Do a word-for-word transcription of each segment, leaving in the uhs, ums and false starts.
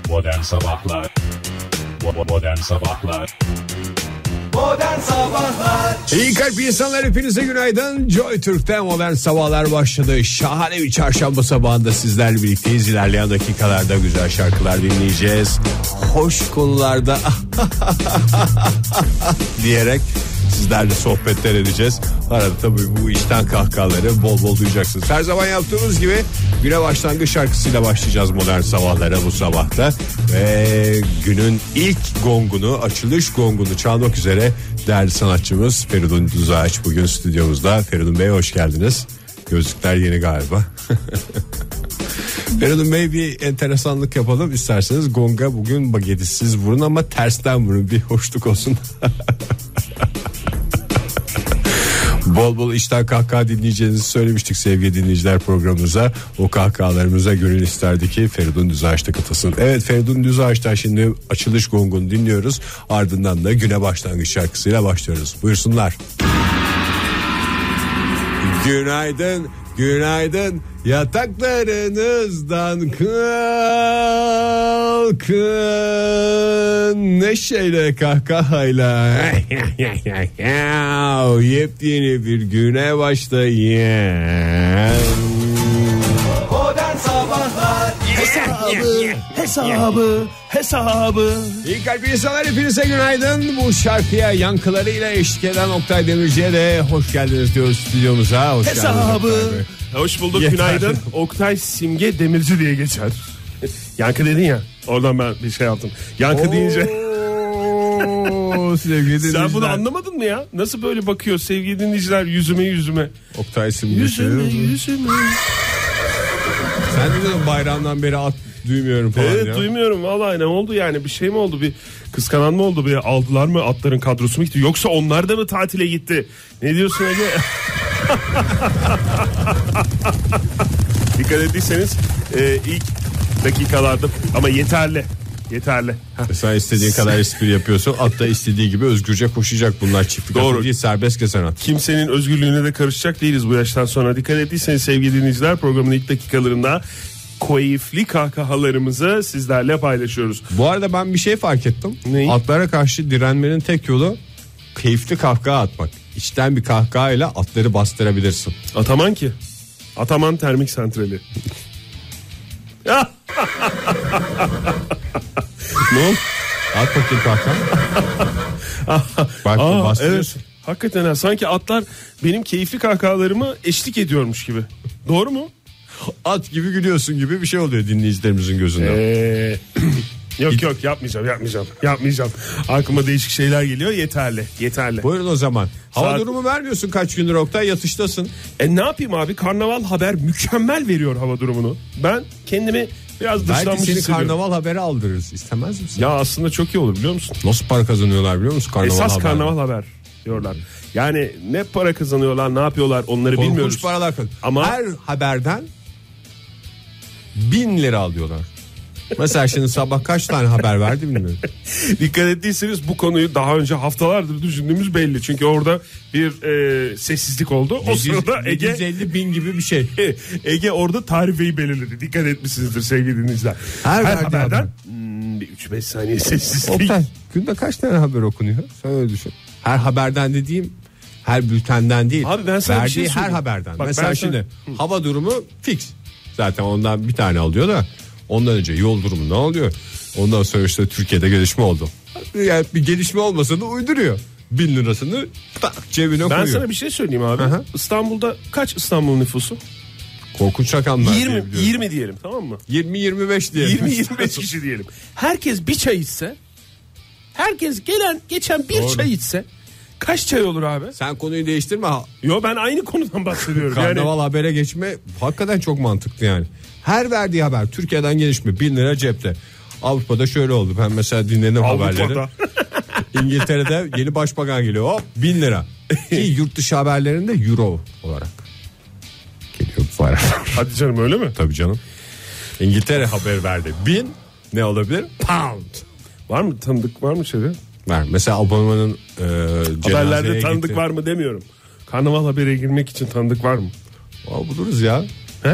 Modern Sabahlar Modern Sabahlar Modern Sabahlar İyi kalp insanlar, hepinize günaydın. Joy Türk'te Modern Sabahlar başladı. Şahane bir çarşamba sabahında sizlerle birlikteyiz. İlerleyen dakikalarda güzel şarkılar dinleyeceğiz. Hoş konularda diyerek sizlerle sohbetler edeceğiz. Arada tabii bu işten kahkahaları bol bol duyacaksınız. Her zaman yaptığımız gibi güne başlangıç şarkısıyla başlayacağız Modern Sabahlara bu sabahta. Ve günün ilk gongunu, açılış gongunu çalmak üzere değerli sanatçımız Feridun Düzağaç bugün stüdyomuzda. Feridun Bey hoş geldiniz. Gözlükler yeni galiba. Feridun Bey, bir enteresanlık yapalım isterseniz. Gonga bugün bagetsiz vurun ama tersten vurun, bir hoşluk olsun. Bol bol işten kahkaha dinleyeceğinizi söylemiştik sevgili dinleyiciler programımıza. O kahkahalarımıza gönül isterdi ki Feridun Düzağaç da katılsın. Evet, Feridun Düzağaç'tan şimdi açılış gongunu dinliyoruz. Ardından da güne başlangıç şarkısıyla başlıyoruz. Buyursunlar. Günaydın, günaydın. Yataklarınızdan kalkın, neşeyle kahkahayla yepyeni bir güne başlayın. Modern Sabahlar Hesabı Hesabı Hesabı İyi kalp insanlar, hepinize günaydın. Bu şarkıya yankılarıyla eşlik eden Oktay Demirci'ye de hoş geldiniz diyoruz stüdyomuza. Hoş Hesabı. Hoş bulduk, Yeter. günaydın. Oktay Simge Demirci diye geçer. Yankı dedin ya, oradan ben bir şey yaptım. Yankı deyince Oo, sevgili dinleyiciler. sen bunu anlamadın mı ya? Nasıl böyle bakıyor sevgili dinleyiciler yüzüme yüzüme. Oktay Simge. Yüzüme yüzüme. Sen de diyordun bayramdan beri at duymuyorum falan Evet ya. duymuyorum vallahi, ne oldu yani, bir şey mi oldu, bir kıskanan mı oldu, bir aldılar mı atların kadrosu mu gitti, yoksa onlar da mı tatile gitti? Ne diyorsun Ege? Dikkat ettiyseniz e, ilk dakikalarda ama yeterli yeterli. Sen istediğin kadar espri yapıyorsun. At da istediği gibi özgürce koşacak. Bunlar çiftlik Doğru. atı değil, serbest kesen at. Kimsenin özgürlüğüne de karışacak değiliz bu yaştan sonra. Dikkat ettiyseniz sevgili dinleyiciler, programın ilk dakikalarında keyifli kahkahalarımızı sizlerle paylaşıyoruz. Bu arada ben bir şey fark ettim. Neyi? Atlara karşı direnmenin tek yolu keyifli kahkaha atmak. İçten bir kahkahayla atları bastırabilirsin. Ataman ki. Ataman Termik Santrali. Ne oldu? At bakayım kahkaha. Bak Aa, bastırıyorsun. evet. Hakikaten ha, sanki atlar benim keyifli kahkahalarımı eşlik ediyormuş gibi. Doğru mu? At gibi gülüyorsun gibi bir şey oluyor dinleyicilerimizin gözünde. Ee, yok yok yapmayacağım yapmayacağım yapmayacağım. Aklıma değişik şeyler geliyor, yeterli yeterli. Buyurun o zaman. Hava Saat- durumu vermiyorsun kaç gündür Oktay, yatıştasın. E ne yapayım abi, Karnaval Haber mükemmel veriyor hava durumunu. Ben kendimi biraz Belki dışlanmış seni hissediyorum. karnaval haberi aldırırız. İstemez misin? Ya aslında çok iyi olur biliyor musun? Nasıl para kazanıyorlar biliyor musun karnaval Esas haber? Karnaval Haber diyorlar. Yani ne para kazanıyorlar, ne yapıyorlar onları Korkunç bilmiyoruz. paralar kazan- Ama her haberden bin lira alıyorlar. Mesela şimdi sabah kaç tane haber verdi bilmiyorum. dikkat ettiyseniz bu konuyu daha önce haftalardır düşündüğümüz belli. Çünkü orada bir e, sessizlik oldu. O sırada Ege yedi yüz elli bin gibi bir şey. Ege orada tarifeyi belirledi. Dikkat etmişsinizdir sevgili dinleyiciler. Her Her, verdiği haberden haber. hmm, bir üç beş saniye sessizlik. Oktay, günde kaç tane haber okunuyor? Sen öyle düşün. Her haberden dediğim her bültenden değil. Abi ben sana bir verdiği şey her söyleyeyim. haberden. Bak Mesela ben şimdi sana- hava durumu fix. Zaten ondan bir tane alıyor da ondan önce yol durumu ne oluyor? Ondan sonra işte Türkiye'de gelişme oldu. Yani bir gelişme olmasa da uyduruyor. Bin lirasını tak cebine Ben koyuyor. sana bir şey söyleyeyim abi. Hı hı. İstanbul'da kaç İstanbul nüfusu? Korkunç rakamlar yirmi diyebiliyorum. yirmi diyelim, tamam mı? yirmi yirmi beş diye. yirmi yirmi beş kişi diyelim. Herkes bir çay içse, herkes gelen geçen bir Doğru. çay içse kaç çay olur abi? Sen konuyu değiştirme. Yo, ben aynı konudan bahsediyorum. yani Karnaval habere geçme hakikaten çok mantıklı yani. Her verdiği haber Türkiye'den gelişme bin lira cepte. Avrupa'da şöyle oldu. Ben mesela dinledim haberleri. Avrupa'da. İngiltere'de yeni başbakan geliyor. Hop bin lira. Ki yurt dışı haberlerinde euro olarak geliyor bu para. Hadi canım, öyle mi? Tabii canım. İngiltere haber verdi. Bin ne olabilir? Pound. Var mı tanıdık, var mı şeyde? Var. Mesela Obama'nın e, Haberlerde cenazeye tanıdık gitti. var mı demiyorum. Karnaval habere girmek için tanıdık var mı? Aa, buluruz ya. He?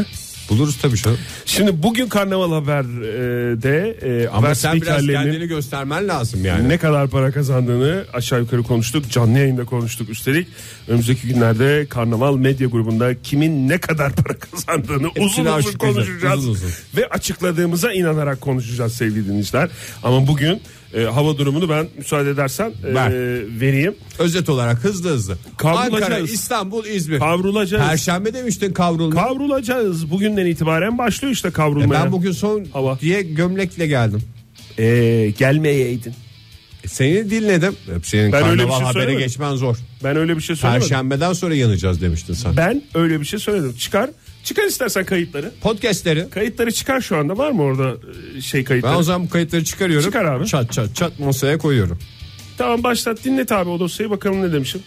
Buluruz tabii canım. Şimdi bugün Karnaval Haber'de e, Ama haber sen biraz spikerlerinin kendini göstermen lazım yani. ne kadar para kazandığını aşağı yukarı konuştuk. Canlı yayında konuştuk üstelik. Önümüzdeki günlerde Karnaval Medya Grubu'nda kimin ne kadar para kazandığını Hepsini uzun uzun açıklayacağız, konuşacağız. uzun uzun. Ve açıkladığımıza inanarak konuşacağız sevgili dinleyiciler. Ama bugün e, hava durumunu ben müsaade edersen e, Ver. vereyim. Özet olarak hızlı hızlı. Kavrulacağız. Ankara, İstanbul, İzmir. Kavrulacağız. Perşembe demiştin kavrulma. Kavrulacağız. Bugünden itibaren başlıyor işte E kavrulmaya. ben bugün son Hava. diye gömlekle geldim. Ee, gelmeyeydin. E seni dinledim. Senin Ben öyle bir karnaval şey habere söylemedim. geçmen zor. Ben öyle bir şey söylemedim. Perşembeden sonra yanacağız demiştin sen. Ben öyle bir şey söyledim. Çıkar. Çıkar istersen kayıtları. Podcastleri. Kayıtları çıkar şu anda. Var mı orada e, şey kayıtları? Ben o zaman bu kayıtları çıkarıyorum. Çıkar abi. Çat çat çat masaya koyuyorum. Tamam başlat dinlet abi o dosyayı bakalım ne demişim.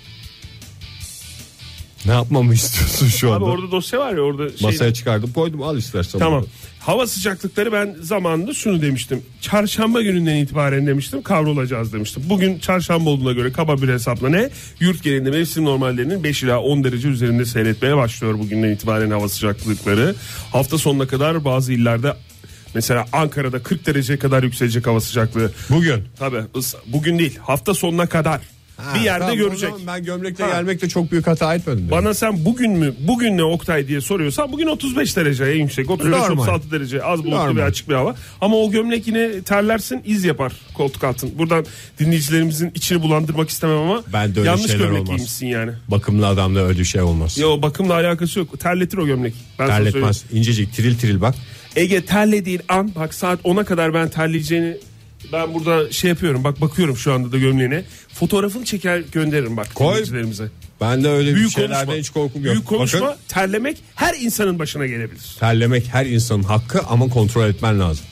Ne yapmamı istiyorsun şu anda? Abi orada dosya var ya orada. Şey... Masaya çıkardım koydum al istersen. Tamam. Burada. Hava sıcaklıkları ben zamanında şunu demiştim. Çarşamba gününden itibaren demiştim kavrulacağız demiştim. Bugün çarşamba olduğuna göre kaba bir hesapla ne? Yurt genelinde mevsim normallerinin beş ila on derece üzerinde seyretmeye başlıyor bugünden itibaren hava sıcaklıkları. Hafta sonuna kadar bazı illerde mesela Ankara'da kırk dereceye kadar yükselecek hava sıcaklığı. Bugün. Tabii bugün değil hafta sonuna kadar. Ha, bir yerde tamam, görecek. o zaman ben gömlekle Ha. gelmekte çok büyük hata etmedim. Bana sen bugün mü bugün ne Oktay diye soruyorsan bugün otuz beş derece en yüksek otuz beş otuz altı derece az bulutlu Normal. ve açık bir hava. Ama o gömlek yine terlersin iz yapar koltuk altın. Buradan dinleyicilerimizin içini bulandırmak istemem ama Ben de öyle yanlış şeyler gömlek olmaz. giymişsin yani. Bakımlı adamla öyle şey olmaz. Ya o bakımla alakası yok. Terletir o gömlek. Ben sana söyleyeyim. Terletmez. İncecik tiril tiril bak. Ege terlediğin an bak saat ona kadar ben terleyeceğini ben burada şey yapıyorum bak bakıyorum şu anda da gömleğine. Fotoğrafını çeker gönderirim bak Koy. dinleyicilerimize. Ben de öyle Büyük bir şeylerden konuşma. hiç korkum yok. Büyük konuşma Bakın, terlemek her insanın başına gelebilir. terlemek her insanın hakkı ama kontrol etmen lazım.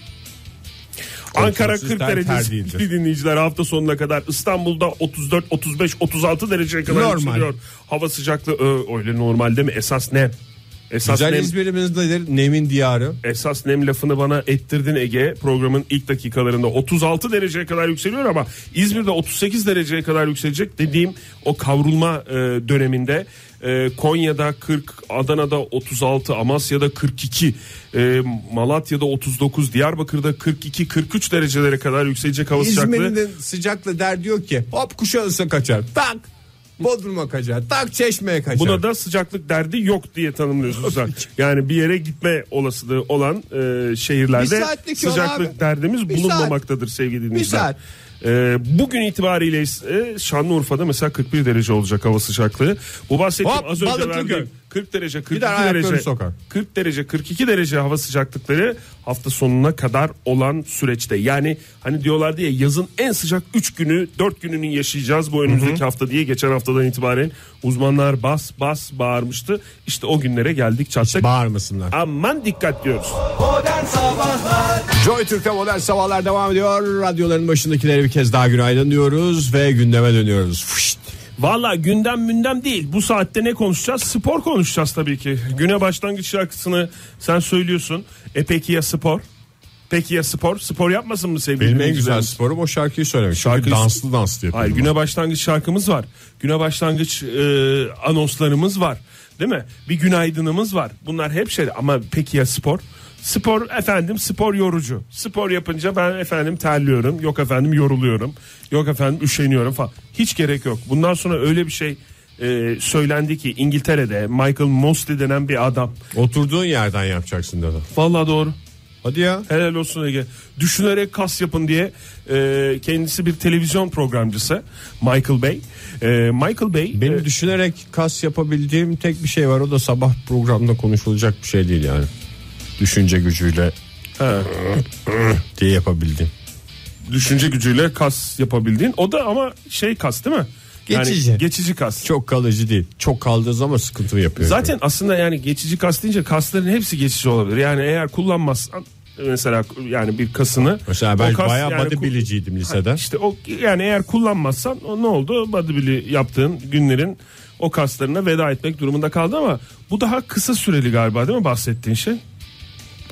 Ankara Kontrolsüz kırk ter- derece ter değildir. sevgili dinleyiciler hafta sonuna kadar İstanbul'da otuz dört otuz beş otuz altı dereceye kadar Normal. yükseliyor. Hava sıcaklığı ö, öyle normalde mi? Esas nem. Esas Güzel nem. İzmir'imizdedir nemin diyarı. Esas nem lafını bana ettirdin Ege. Programın ilk dakikalarında otuz altı dereceye kadar yükseliyor ama İzmir'de otuz sekiz dereceye kadar yükselecek dediğim o kavrulma e, döneminde e, Konya'da kırk, Adana'da otuz altı, Amasya'da kırk iki, e, Malatya'da otuz dokuz, Diyarbakır'da kırk iki kırk üç derecelere kadar yükselecek hava sıcaklığı. İzmir'in sıcaklığı der diyor ki hop Kuşadası kaçar. Tak Bodrum'a kaçar. Tak Çeşme'ye kaçar. Buna da sıcaklık derdi yok diye tanımlıyorsun sen. Yani bir yere gitme olasılığı olan e, şehirlerde Bir saatlik yol sıcaklık abi. derdimiz Bir bulunmamaktadır sevgili dinleyiciler. saat. E, bugün itibariyle ise Şanlıurfa'da mesela kırk bir derece olacak hava sıcaklığı. Bu bahsettiğim Hop, az önce Balıklıköy. verdiğim kırk derece kırk Gider iki ayaklarını derece sokar. kırk derece kırk iki derece hava sıcaklıkları hafta sonuna kadar olan süreçte. Yani hani diyorlardı ya yazın en sıcak üç günü dört gününü yaşayacağız bu önümüzdeki Hı-hı. hafta diye geçen haftadan itibaren uzmanlar bas bas bağırmıştı. İşte o günlere geldik çattık. Bağırmasınlar. Aman dikkat diyoruz. Modern Sabahlar Joy Türk'te modern sabahlar devam ediyor. Radyoların başındakilere bir kez daha günaydın diyoruz ve gündeme dönüyoruz. Fışt. Valla gündem mündem değil. Bu saatte ne konuşacağız? Spor konuşacağız tabii ki. Güne başlangıç şarkısını sen söylüyorsun. E peki ya spor? Peki ya spor? Spor yapmasın mı sevgili Benim en güzel dinleyicilerimiz? sporum o şarkıyı söylemek. Şarkı- Çünkü danslı danslı yapıyorum. Hayır, güne başlangıç şarkımız var. Güne başlangıç e, anonslarımız var. Değil mi? Bir günaydınımız var. Bunlar hep şey ama peki ya spor? Spor efendim spor yorucu. Spor yapınca ben efendim terliyorum. Yok efendim yoruluyorum. Yok efendim üşeniyorum falan. Hiç gerek yok. Bundan sonra öyle bir şey e, söylendi ki İngiltere'de Michael Mosley denen bir adam. Oturduğun yerden yapacaksın dedi. Vallahi doğru. Hadi ya. Helal olsun Ege. Düşünerek kas yapın diye e, kendisi bir televizyon programcısı Michael Bey. E, Michael Bey Benim e, düşünerek kas yapabildiğim tek bir şey var. O da sabah programda konuşulacak bir şey değil yani. Düşünce gücüyle he, diye yapabildim. düşünce gücüyle kas yapabildiğin. O da ama şey kas değil mi? Geçici. Yani geçici kas. Çok kalıcı değil. Çok kaldığı zaman sıkıntı yapıyor. Zaten aslında yani geçici kas deyince kasların hepsi geçici olabilir. Yani eğer kullanmazsan mesela yani bir kasını. Mesela ben o kas bayağı yani bodybuild'ciydim lisede. İşte o yani eğer kullanmazsan o ne oldu? Bodybuild'i yaptığın günlerin o kaslarına veda etmek durumunda kaldı ama bu daha kısa süreli galiba değil mi bahsettiğin şey?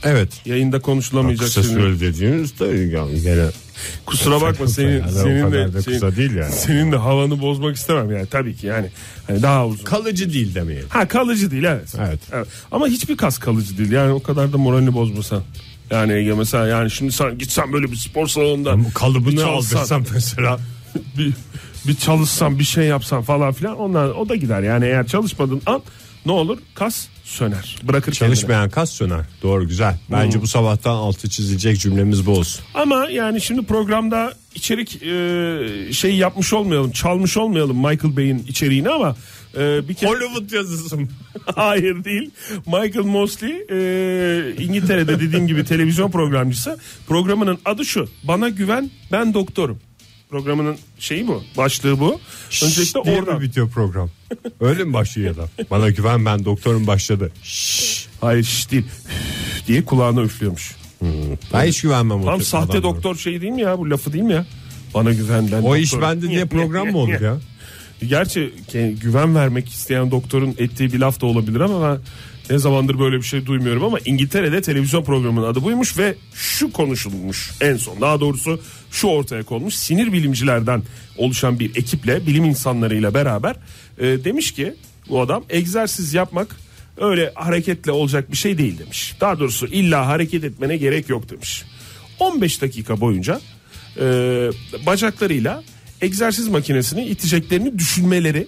Evet. Yayında konuşulamayacak. Kısa süreli dediğimiz de yani gene. Kusura bakma senin yani senin de, de senin, kısa değil yani. Senin de havanı bozmak istemem yani tabii ki yani. Hani daha uzun. Kalıcı değil demeyelim. Ha kalıcı değil evet. Evet. evet. Ama hiçbir kas kalıcı değil. Yani o kadar da moralini bozmasan. Yani Ege mesela yani şimdi sen gitsen böyle bir spor salonunda kalıbını aldırsan mesela bir, bir çalışsan bir şey yapsan falan filan onlar o da gider. Yani eğer çalışmadın an ne olur? Kas söner. Bırakır çalışmayan kendine. Kas söner. Doğru güzel. Bence hmm. bu sabahtan altı çizilecek cümlemiz bu olsun. Ama yani şimdi programda içerik e, şeyi yapmış olmayalım, çalmış olmayalım Michael Bay'in içeriğini ama e, bir kere Hollywood yazısı mı? Hayır değil. Michael Mosley e, İngiltere'de dediğim gibi televizyon programcısı. Programının adı şu. Bana güven, ben doktorum. Programının şeyi bu. Başlığı bu. Öncelikle oradan bitiyor program. Öyle mi başlıyor ya da? Bana güven, ben doktorum başladı. Şşş. Hayır şş değil. diye kulağına üflüyormuş. Hmm. Ben hiç güvenmem. Tam sahte adamlara. Doktor şey değil mi ya? Bu lafı değil mi ya? Bana güven, ben doktorum. O iş bende diye program mı olur ya? Gerçi güven vermek isteyen doktorun ettiği bir laf da olabilir ama ben ne zamandır böyle bir şey duymuyorum ama İngiltere'de televizyon programının adı buymuş ve şu konuşulmuş en son, daha doğrusu şu ortaya konmuş. Sinir bilimcilerden oluşan bir ekiple, bilim insanlarıyla beraber e, demiş ki bu adam egzersiz yapmak öyle hareketle olacak bir şey değil demiş. Daha doğrusu illa hareket etmene gerek yok demiş. on beş dakika boyunca e, bacaklarıyla egzersiz makinesini iteceklerini düşünmelerini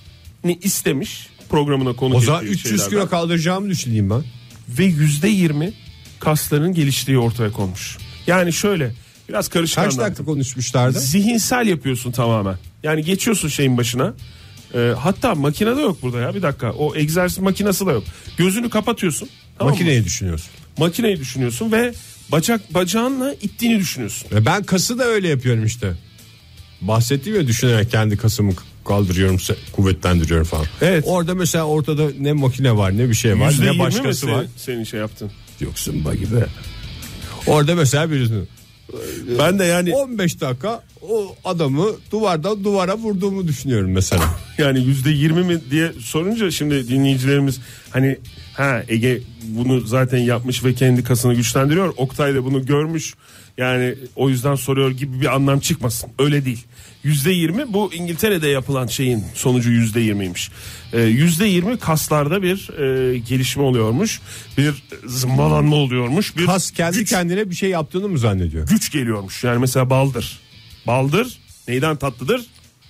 istemiş, programına konuk ettiği şeylerden. O zaman üç yüz kilo kaldıracağımı düşüneyim ben. Ve yüzde yirmi kasların geliştiği ortaya konmuş. Yani şöyle biraz karışık Kaç anlattım. dakika konuşmuşlardı? Zihinsel yapıyorsun tamamen. Yani geçiyorsun şeyin başına. Ee, hatta makinede yok burada ya, bir dakika. O egzersiz makinesi de yok. Gözünü kapatıyorsun. Tamam Makineyi mı? düşünüyorsun. Makineyi düşünüyorsun ve bacak bacağınla ittiğini düşünüyorsun. Ve ben kası da öyle yapıyorum işte. Bahsettiğim ya, düşünerek kendi kasımı kaldırıyorum, kuvvetlendiriyorum falan. Evet. Orada mesela ortada ne makine var, ne bir şey var, ne başkası var. Senin şey yaptın. Yoksun ba gibi. Orada mesela birisini. Ben de yani on beş dakika o adamı duvardan duvara vurduğumu düşünüyorum mesela. Yani yüzde yirmi mi diye sorunca şimdi dinleyicilerimiz hani ha Ege bunu zaten yapmış ve kendi kasını güçlendiriyor. Oktay da bunu görmüş. Yani o yüzden soruyor gibi bir anlam çıkmasın. Öyle değil. yüzde yirmi bu İngiltere'de yapılan şeyin sonucu yüzde yirmiymiş. yüzde yirmi kaslarda bir e, gelişme oluyormuş. Bir zımbalanma oluyormuş. Bir kas kendi güç, kendine bir şey yaptığını mı zannediyor? Güç geliyormuş. Yani mesela baldır. Baldır neyden tatlıdır?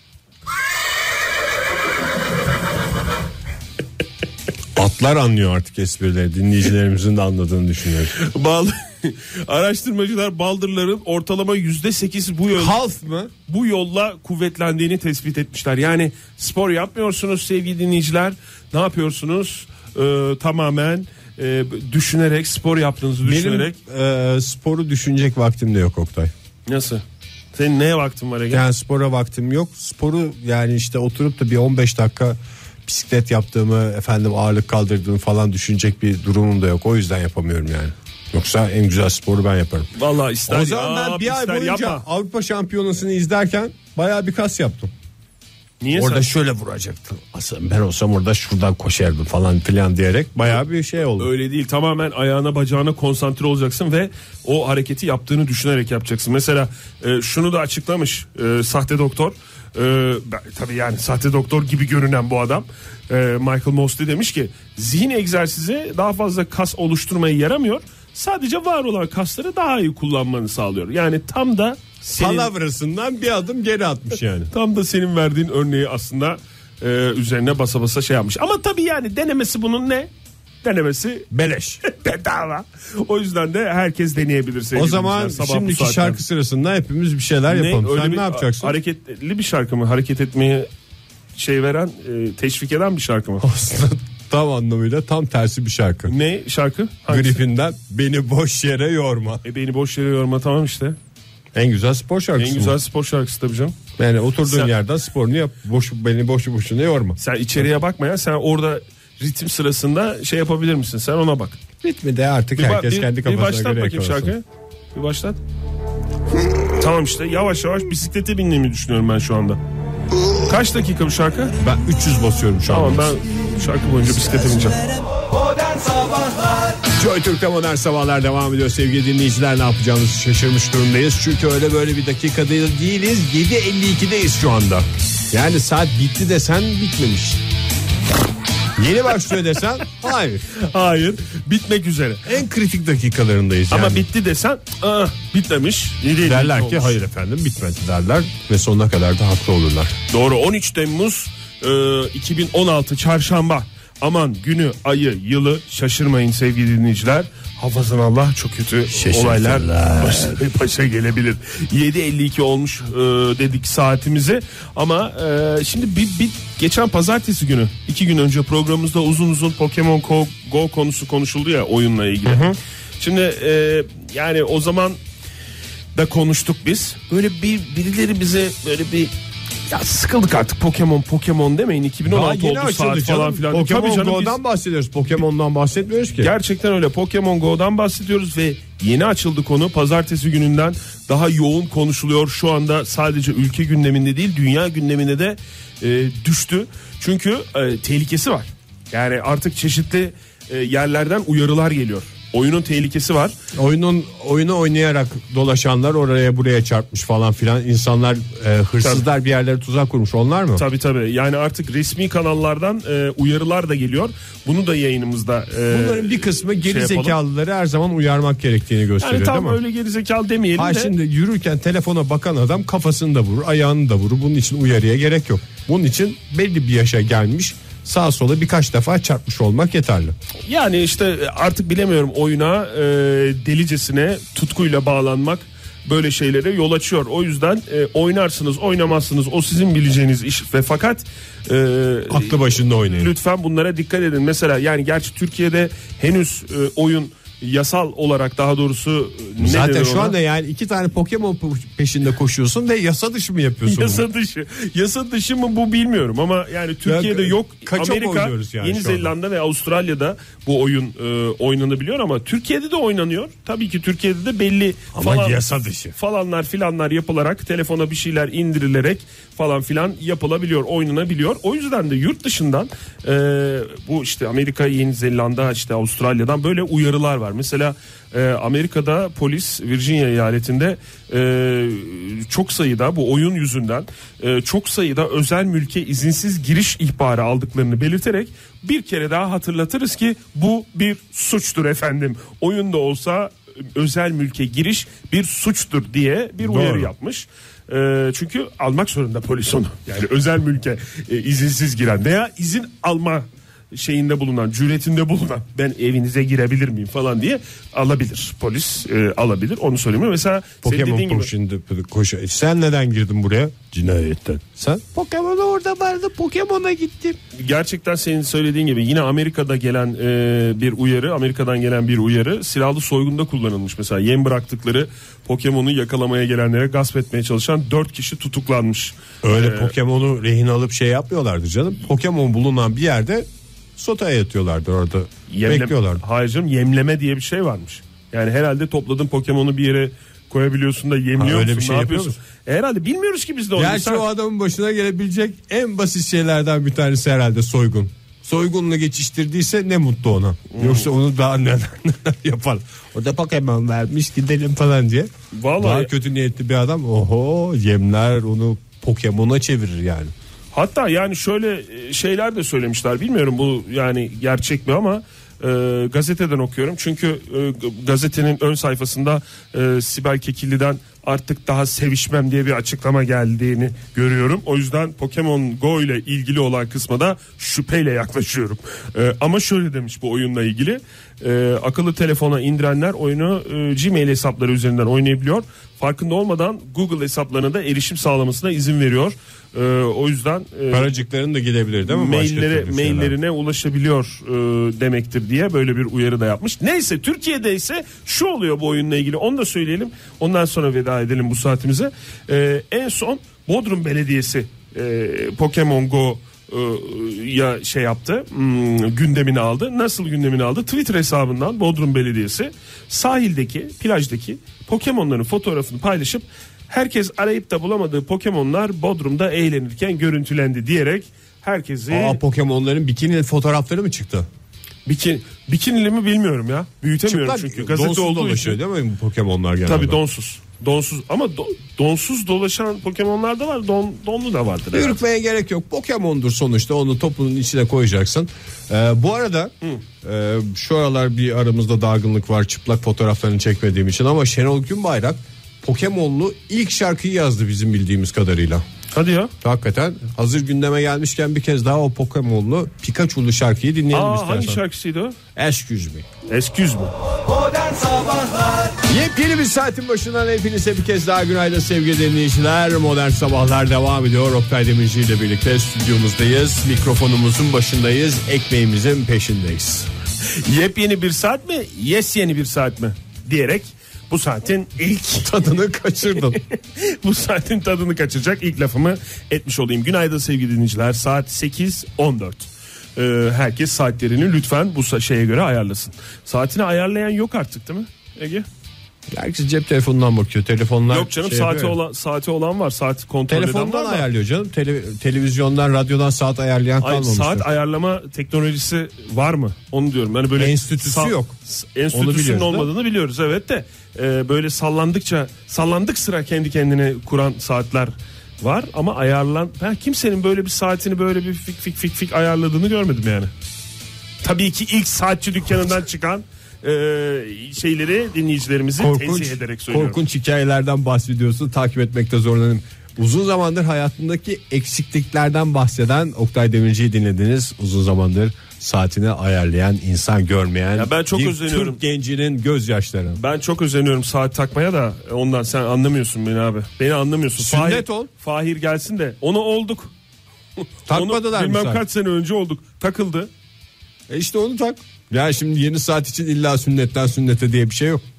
Atlar anlıyor artık esprileri. Dinleyicilerimizin de anladığını düşünüyorum. Bal Araştırmacılar baldırların ortalama yüzde sekiz bu yol half mı? Bu yolla kuvvetlendiğini tespit etmişler. Yani spor yapmıyorsunuz sevgili dinleyiciler. Ne yapıyorsunuz? Ee, tamamen e, düşünerek, spor yaptığınızı düşünerek. Benim e, sporu düşünecek vaktim de yok Oktay. Nasıl? Senin neye vaktin var Ege? Yani spora vaktim yok. Sporu yani işte oturup da bir on beş dakika bisiklet yaptığımı, efendim ağırlık kaldırdığımı falan düşünecek bir durumum da yok. O yüzden yapamıyorum yani. Yoksa en güzel sporu ben yaparım. Vallahi ister. O zaman ya, ben bir ay boyunca yapma. Avrupa Şampiyonası'nı izlerken bayağı bir kas yaptım. Niye orada sen? Şöyle vuracaktım. Aslında ben olsam orada şuradan koşardım falan filan diyerek bayağı bir şey oldu. Öyle değil, tamamen ayağına bacağına konsantre olacaksın ve o hareketi yaptığını düşünerek yapacaksın. Mesela e, şunu da açıklamış e, sahte doktor. E, tabii yani sahte doktor gibi görünen bu adam e, Michael Mosley demiş ki zihin egzersizi daha fazla kas oluşturmaya yaramıyor. Sadece var olan kasları daha iyi kullanmanı sağlıyor. Yani tam da senin, palavrasından bir adım geri atmış yani. Tam da senin verdiğin örneği aslında e, üzerine basa basa şey yapmış. Ama tabii yani denemesi bunun ne? Denemesi beleş. Bedava. O yüzden de herkes deneyebilir. O zaman şimdiki şarkı sırasında hepimiz bir şeyler yapalım. Ne, Sen bir, ne yapacaksın? Hareketli bir şarkı mı? Hareket etmeye şey veren, e, teşvik eden bir şarkı mı? Aslında tam anlamıyla tam tersi bir şarkı. Ne şarkı? Hangisi? Griffin'den Beni Boş Yere Yorma. E beni boş yere yorma, tamam işte. En güzel spor şarkısı. En güzel mı? spor şarkısı tabii canım. Yani oturduğun sen, yerden sporunu yap. Boş, beni boşu boşuna yorma. Sen içeriye bakma ya. Sen orada ritim sırasında şey yapabilir misin? Sen ona bak. Ritmi de artık bir herkes bir, kendi kafasına göre Bir başlat bakayım şarkıyı. Bir başlat. Tamam işte yavaş yavaş bisiklete bindiğimi düşünüyorum ben şu anda. Kaç dakika bu şarkı? Ben üç yüz basıyorum şu an. Tamam ben şarkı boyunca bisiklete bineceğim. Modern Sabahlar Joy Türk'te modern sabahlar devam ediyor sevgili dinleyiciler. Ne yapacağımızı şaşırmış durumdayız. Çünkü öyle böyle bir dakikada değiliz. yedi elli ikideyiz şu anda. Yani saat bitti desen bitmemiş. Yeni başlıyor desen hayır. Hayır, bitmek üzere. En kritik dakikalarındayız yani. Ama bitti desen ah, bitmemiş. Derler ki hayır efendim bitmedi derler ve sonuna kadar da haklı olurlar. Doğru. on üç Temmuz e, iki bin on altı Çarşamba. Aman günü, ayı, yılı şaşırmayın sevgili dinleyiciler. Hafazan Allah çok kötü olaylar başa, başa gelebilir. yedi elli iki olmuş e, dedik saatimizi. Ama e, şimdi bir, bir geçen pazartesi günü iki gün önce programımızda uzun uzun Pokemon Go, Go konusu konuşuldu ya, oyunla ilgili. Hı hı. Şimdi e, yani o zaman da konuştuk biz. Böyle bir birileri bize böyle bir ya sıkıldık artık Pokemon Pokemon demeyin iki bin on altı oldu saat falan filan. Pokemon canım, Go'dan biz... bahsediyoruz. Pokemon'dan bahsetmiyoruz ki. Gerçekten öyle. Pokemon Go'dan bahsediyoruz ve yeni açıldı konu. Pazartesi gününden daha yoğun konuşuluyor. Şu anda sadece ülke gündeminde değil, dünya gündemine de e, düştü. Çünkü e, tehlikesi var. Yani artık çeşitli e, yerlerden uyarılar geliyor. Oyunun tehlikesi var. Oyunun oyunu oynayarak dolaşanlar oraya buraya çarpmış falan filan. İnsanlar e, hırsızlar tabii. Bir yerlere tuzak kurmuş, onlar mı? Tabii tabii. Yani artık resmi kanallardan e, uyarılar da geliyor. Bunu da yayınımızda e, bunların bir kısmı geri şey zekalıları her zaman uyarmak gerektiğini gösteriyor, yani tam değil mi? Öyle geri zekalı demeyelim ha, de. Şimdi yürürken telefona bakan adam kafasını da vurur, ayağını da vurur. Bunun için uyarıya gerek yok. Bunun için belli bir yaşa gelmiş, sağa sola birkaç defa çarpmış olmak yeterli. Yani işte artık bilemiyorum, oyuna e, delicesine tutkuyla bağlanmak böyle şeylere yol açıyor. O yüzden e, oynarsınız oynamazsınız o sizin bileceğiniz iş ve fakat e, aklı başında oynayın. Lütfen bunlara dikkat edin. Mesela yani gerçi Türkiye'de henüz e, oyun yasal olarak, daha doğrusu zaten şu ona? anda yani iki tane Pokemon peşinde koşuyorsun ve yasa dışı mı yapıyorsun? Yasa bunu? dışı. Yasa dışı mı bu bilmiyorum ama yani Türkiye'de ya, yok. Amerika, yani Yeni Zelanda ve Avustralya'da bu oyun e, oynanabiliyor ama Türkiye'de de oynanıyor. Tabii ki Türkiye'de de belli ama falan, yasa dışı falanlar filanlar yapılarak, telefona bir şeyler indirilerek falan filan yapılabiliyor, oynanabiliyor. O yüzden de yurt dışından e, bu işte Amerika, Yeni Zelanda, işte Avustralya'dan böyle uyarılar var. Mesela e, Amerika'da polis Virginia eyaletinde e, çok sayıda bu oyun yüzünden e, çok sayıda özel mülke izinsiz giriş ihbarı aldıklarını belirterek bir kere daha hatırlatırız ki bu bir suçtur efendim. Oyunda olsa özel mülke giriş bir suçtur diye bir uyarı Doğru. yapmış. E, çünkü almak zorunda polis onu. Yani özel mülke e, izinsiz giren veya izin alma şeyinde bulunan, cüretinde bulunan, ben evinize girebilir miyim falan diye alabilir. Polis e, alabilir. Onu söyleyeyim. Mesela Pokemon peşinde koşu. Sen neden girdin buraya? Cinayetten. Sen? Pokemon orada vardı. Pokemon'a gittim. Gerçekten senin söylediğin gibi yine Amerika'da gelen e, bir uyarı, Amerika'dan gelen bir uyarı silahlı soygunda kullanılmış. Mesela yem bıraktıkları Pokemon'u yakalamaya gelenlere gasp etmeye çalışan dört kişi tutuklanmış. Öyle ee, Pokemon'u rehin alıp şey yapmıyorlardı canım. Pokemon bulunan bir yerde sotaya yatıyorlardı orada. Yemle- bekliyorlardı. Hayır canım, yemleme diye bir şey varmış. Yani herhalde topladın Pokemon'u bir yere koyabiliyorsun da yemliyor ha, öyle musun? Bir şey ne yapıyorsun? Herhalde bilmiyoruz ki biz de onu. Gerçi sen... o adamın başına gelebilecek en basit şeylerden bir tanesi herhalde soygun. Soygunla geçiştirdiyse ne mutlu ona. Hmm. Yoksa onu daha neler neler yapar. O da Pokemon vermiş gidelim falan diye. Vallahi... Daha kötü niyetli bir adam. Oho, yemler onu Pokemon'a çevirir yani. Hatta yani şöyle şeyler de söylemişler, bilmiyorum bu yani gerçek mi ama e, gazeteden okuyorum. Çünkü e, gazetenin ön sayfasında e, Sibel Kekilli'den artık daha sevişmem diye bir açıklama geldiğini görüyorum. O yüzden Pokemon Go ile ilgili olan kısma da şüpheyle yaklaşıyorum. E, ama şöyle demiş bu oyunla ilgili. E, akıllı telefona indirenler oyunu e, Gmail hesapları üzerinden oynayabiliyor. Farkında olmadan Google hesaplarına da erişim sağlamasına izin veriyor. Ee, o yüzden e, paracıkların da gidebilir değil mi? Maillere, maillerine ulaşabiliyor e, demektir diye böyle bir uyarı da yapmış. Neyse, Türkiye'de ise şu oluyor bu oyunla ilgili, onu da söyleyelim. Ondan sonra veda edelim bu saatimize. Ee, en son Bodrum Belediyesi e, Pokemon Go ya şey yaptı, hmm, gündemini aldı. Nasıl gündemini aldı? Twitter hesabından Bodrum Belediyesi sahildeki, plajdaki Pokemon'ların fotoğrafını paylaşıp herkes arayıp da bulamadığı Pokemon'lar Bodrum'da eğlenirken görüntülendi diyerek herkesi... Aa, Pokemon'ların bikini fotoğrafları mı çıktı? Bikini, bikinili mi bilmiyorum ya. Büyütemiyorum Çıplak, çünkü gazete donsuz olduğu dolaşıyor için. değil mi bu Pokemon'lar genelde? Tabii donsuz. Donsuz ama do, donsuz dolaşan Pokemon'lar da var. Don, donlu da vardır. herhalde. Ürkmeye gerek yok. Pokemon'dur sonuçta, onu topunun içine koyacaksın. Ee, bu arada e, şu aralar bir aramızda dargınlık var, çıplak fotoğraflarını çekmediğim için, ama Şenol Günbayrak Pokemon'lu ilk şarkıyı yazdı bizim bildiğimiz kadarıyla. Hadi ya. Hakikaten hazır gündeme gelmişken bir kez daha o Pokemon'lu Pikachu'lu şarkıyı dinleyelim Aa, istersen. hangi şarkısıydı o? Excuse me. Excuse me. Modern Sabahlar Yepyeni bir saatin başından hepinize bir kez daha günaydın sevgili dinleyiciler. Modern Sabahlar devam ediyor. Oktay Demirci ile birlikte stüdyomuzdayız. Mikrofonumuzun başındayız. Ekmeğimizin peşindeyiz. Yepyeni bir saat mi? Yes yeni bir saat mi? Diyerek bu saatin ilk Tadını kaçırdın. bu saatin tadını kaçıracak ilk lafımı etmiş olayım. Günaydın sevgili dinleyiciler. Saat sekiz on dört. Ee, herkes saatlerini lütfen bu şeye göre ayarlasın. Saatini ayarlayan yok artık değil mi Ege? Herkes cep telefonundan bakıyor. Telefonlar Yok canım, şey saati yapıyor. olan saati olan var. Saat kontrol eden Telefondan var da. ayarlıyor canım. Tele- televizyondan, radyodan saat ayarlayan Ay, kalmamıştır. saat ayarlama teknolojisi var mı? Onu diyorum. Yani böyle Enstitüsü yok. Onu Enstitüsünün biliyoruz, olmadığını biliyoruz. Evet de e, böyle sallandıkça sallandık sıra kendi kendine kuran saatler var ama ayarlan. Ben kimsenin böyle bir saatini böyle bir fik fik fik fik ayarladığını görmedim yani. Tabii ki ilk saatçi dükkanından çıkan e, şeyleri dinleyicilerimizi tenzih ederek söylüyorum. korkunç hikayelerden bahsediyorsun. Takip etmekte zorlanırım. Uzun zamandır hayatındaki eksikliklerden bahseden Oktay Demirci'yi dinlediniz. Uzun zamandır saatini ayarlayan, insan görmeyen Ya ben çok bir özeniyorum. Türk gencinin gözyaşları. Ben çok özeniyorum saat takmaya da ondan sen anlamıyorsun beni abi. Beni anlamıyorsun. Sünnet Fahir, ol. Fahir gelsin de onu olduk. Takmadılar Onu mı bilmem saat? kaç sene önce olduk. Takıldı. E işte onu tak. Ya şimdi yeni saat için illa sünnetten sünnete diye bir şey yok.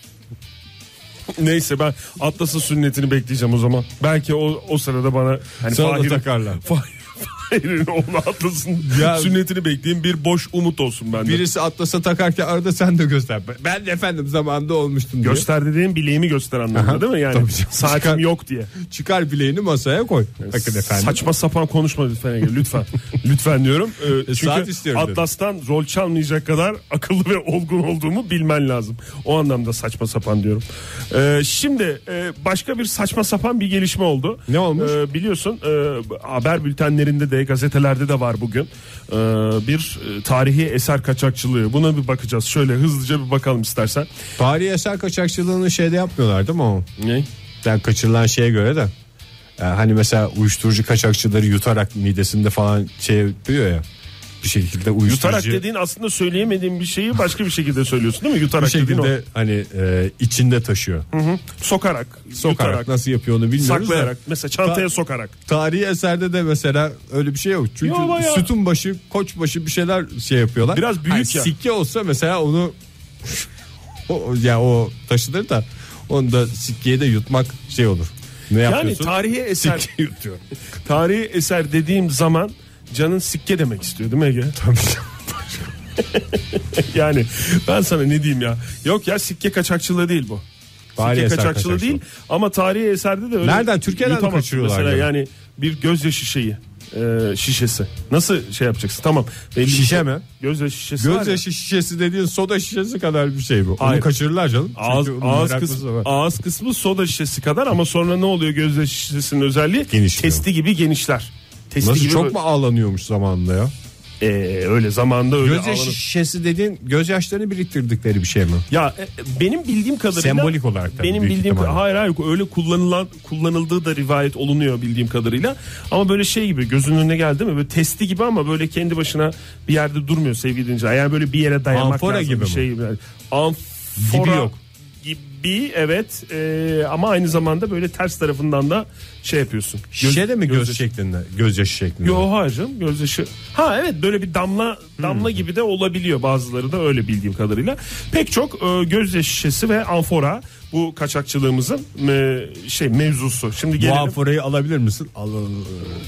Neyse ben Atlas'ın sünnetini bekleyeceğim o zaman. Belki o o sırada bana hani Sana da Fahir'in- takarlar. Fahir- Fahir'in oğlu Atlas'ın Ya- sünnetini bekleyeyim, bir boş umut olsun bende. Birisi Atlas'a takarken arada sen de göster. Ben de efendim zamanında olmuştum diye. Göster dediğim bileğimi göster anlamında Aha, değil mi yani? tabii canım. Saatim Çıkar- yok diye. Çıkar bileğini masaya koy. Bakın efendim. Saçma sapan konuşma lütfen Ege, lütfen. Lütfen diyorum. Ee, saat çünkü istiyorum dedim. Atlas'tan rol çalmayacak kadar akıllı ve olgun olduğumu bilmen lazım. O anlamda saçma sapan diyorum. Ee, şimdi e, başka bir saçma sapan bir gelişme oldu. Ne olmuş? Ee, biliyorsun e, haber bültenlerinde de gazetelerde de var bugün. Ee, bir e, tarihi eser kaçakçılığı. Buna bir bakacağız. Şöyle hızlıca bir bakalım istersen. Tarihi eser kaçakçılığını şeyde yapmıyorlar değil mi o? Ne? Yani kaçırılan şeye göre de. Yani hani mesela uyuşturucu kaçakçıları yutarak midesinde falan şey yapıyor ya. Bir şekilde uyuşturucu. Yutarak dediğin aslında söyleyemediğin bir şeyi başka bir şekilde söylüyorsun değil mi? Yutarak bir dediğin o. şekilde hani e, içinde taşıyor. Hı hı. Sokarak, Sokarak yutarak, nasıl yapıyor onu bilmiyoruz saklayarak, da. mesela çantaya Ta- sokarak. Tarihi eserde de mesela öyle bir şey yok. Çünkü Yo, bayağı- sütun başı, koç başı bir şeyler şey yapıyorlar. Biraz büyük Hani ya. Sikke olsa mesela onu o, ya o taşıdır da onu da sikkeye de yutmak şey olur. Ne Yani yapıyorsun? tarihi eser, Sikke yutuyor. tarihi eser dediğim zaman canın sikke demek istiyor değil mi Ege? Tabii. Yani ben sana ne diyeyim ya? Yok ya, sikke kaçakçılığı değil bu. Tarihi Sikke eser kaçakçılığı kaçakçılığı. değil ama tarihi eserde de öyle. Nereden? Türkiye'den mi yutamazsın kaçırıyorlar mesela yani? yani bir gözyaşı şeyi. E, şişesi. Nasıl şey yapacaksın? Tamam. Belli bir Şişe şey- mi? Gözyaşı şişesi var ya. Gözyaşı şişesi dediğin soda şişesi kadar bir şey bu. Hayır. Onu kaçırırlar canım. Ağız, Çünkü onun ağız, meraklısı kısmı, var. ağız kısmı soda şişesi kadar ama sonra ne oluyor gözyaşı şişesinin özelliği? Genişliyor. Testi gibi genişler. Testi Nasıl gibi çok böyle- mu ağlanıyormuş zamanında ya? Ee, öyle zamanda öyle Gözyaşı ağlanır. şişesi dediğin gözyaşlarını biriktirdikleri bir şey mi? Ya e, benim bildiğim kadarıyla Sembolik olarak tabii, benim büyük bildiğim ihtimalle. hayır hayır öyle kullanılan kullanıldığı da rivayet olunuyor bildiğim kadarıyla. Ama böyle şey gibi gözünün önüne geldi mi böyle testi gibi ama böyle kendi başına bir yerde durmuyor sevgili dinleyiciler. Yani böyle bir yere dayamak Amfora lazım gibi bir mi? şey gibi. Yani amfora Gibi yok. gibi evet e, ama aynı zamanda böyle ters tarafından da şey yapıyorsun. Şişe de mi göz gözyaşı- şeklinde? Gözyaşı şeklinde. Yo hayır canım, gözyaşı. Ha evet, böyle bir damla damla Hmm. gibi de olabiliyor, bazıları da öyle bildiğim kadarıyla. Pek çok e, gözyaşı şişesi ve amfora bu kaçakçılığımızın e, şey mevzusu. Şimdi Bu gelelim. amforayı alabilir misin? Al.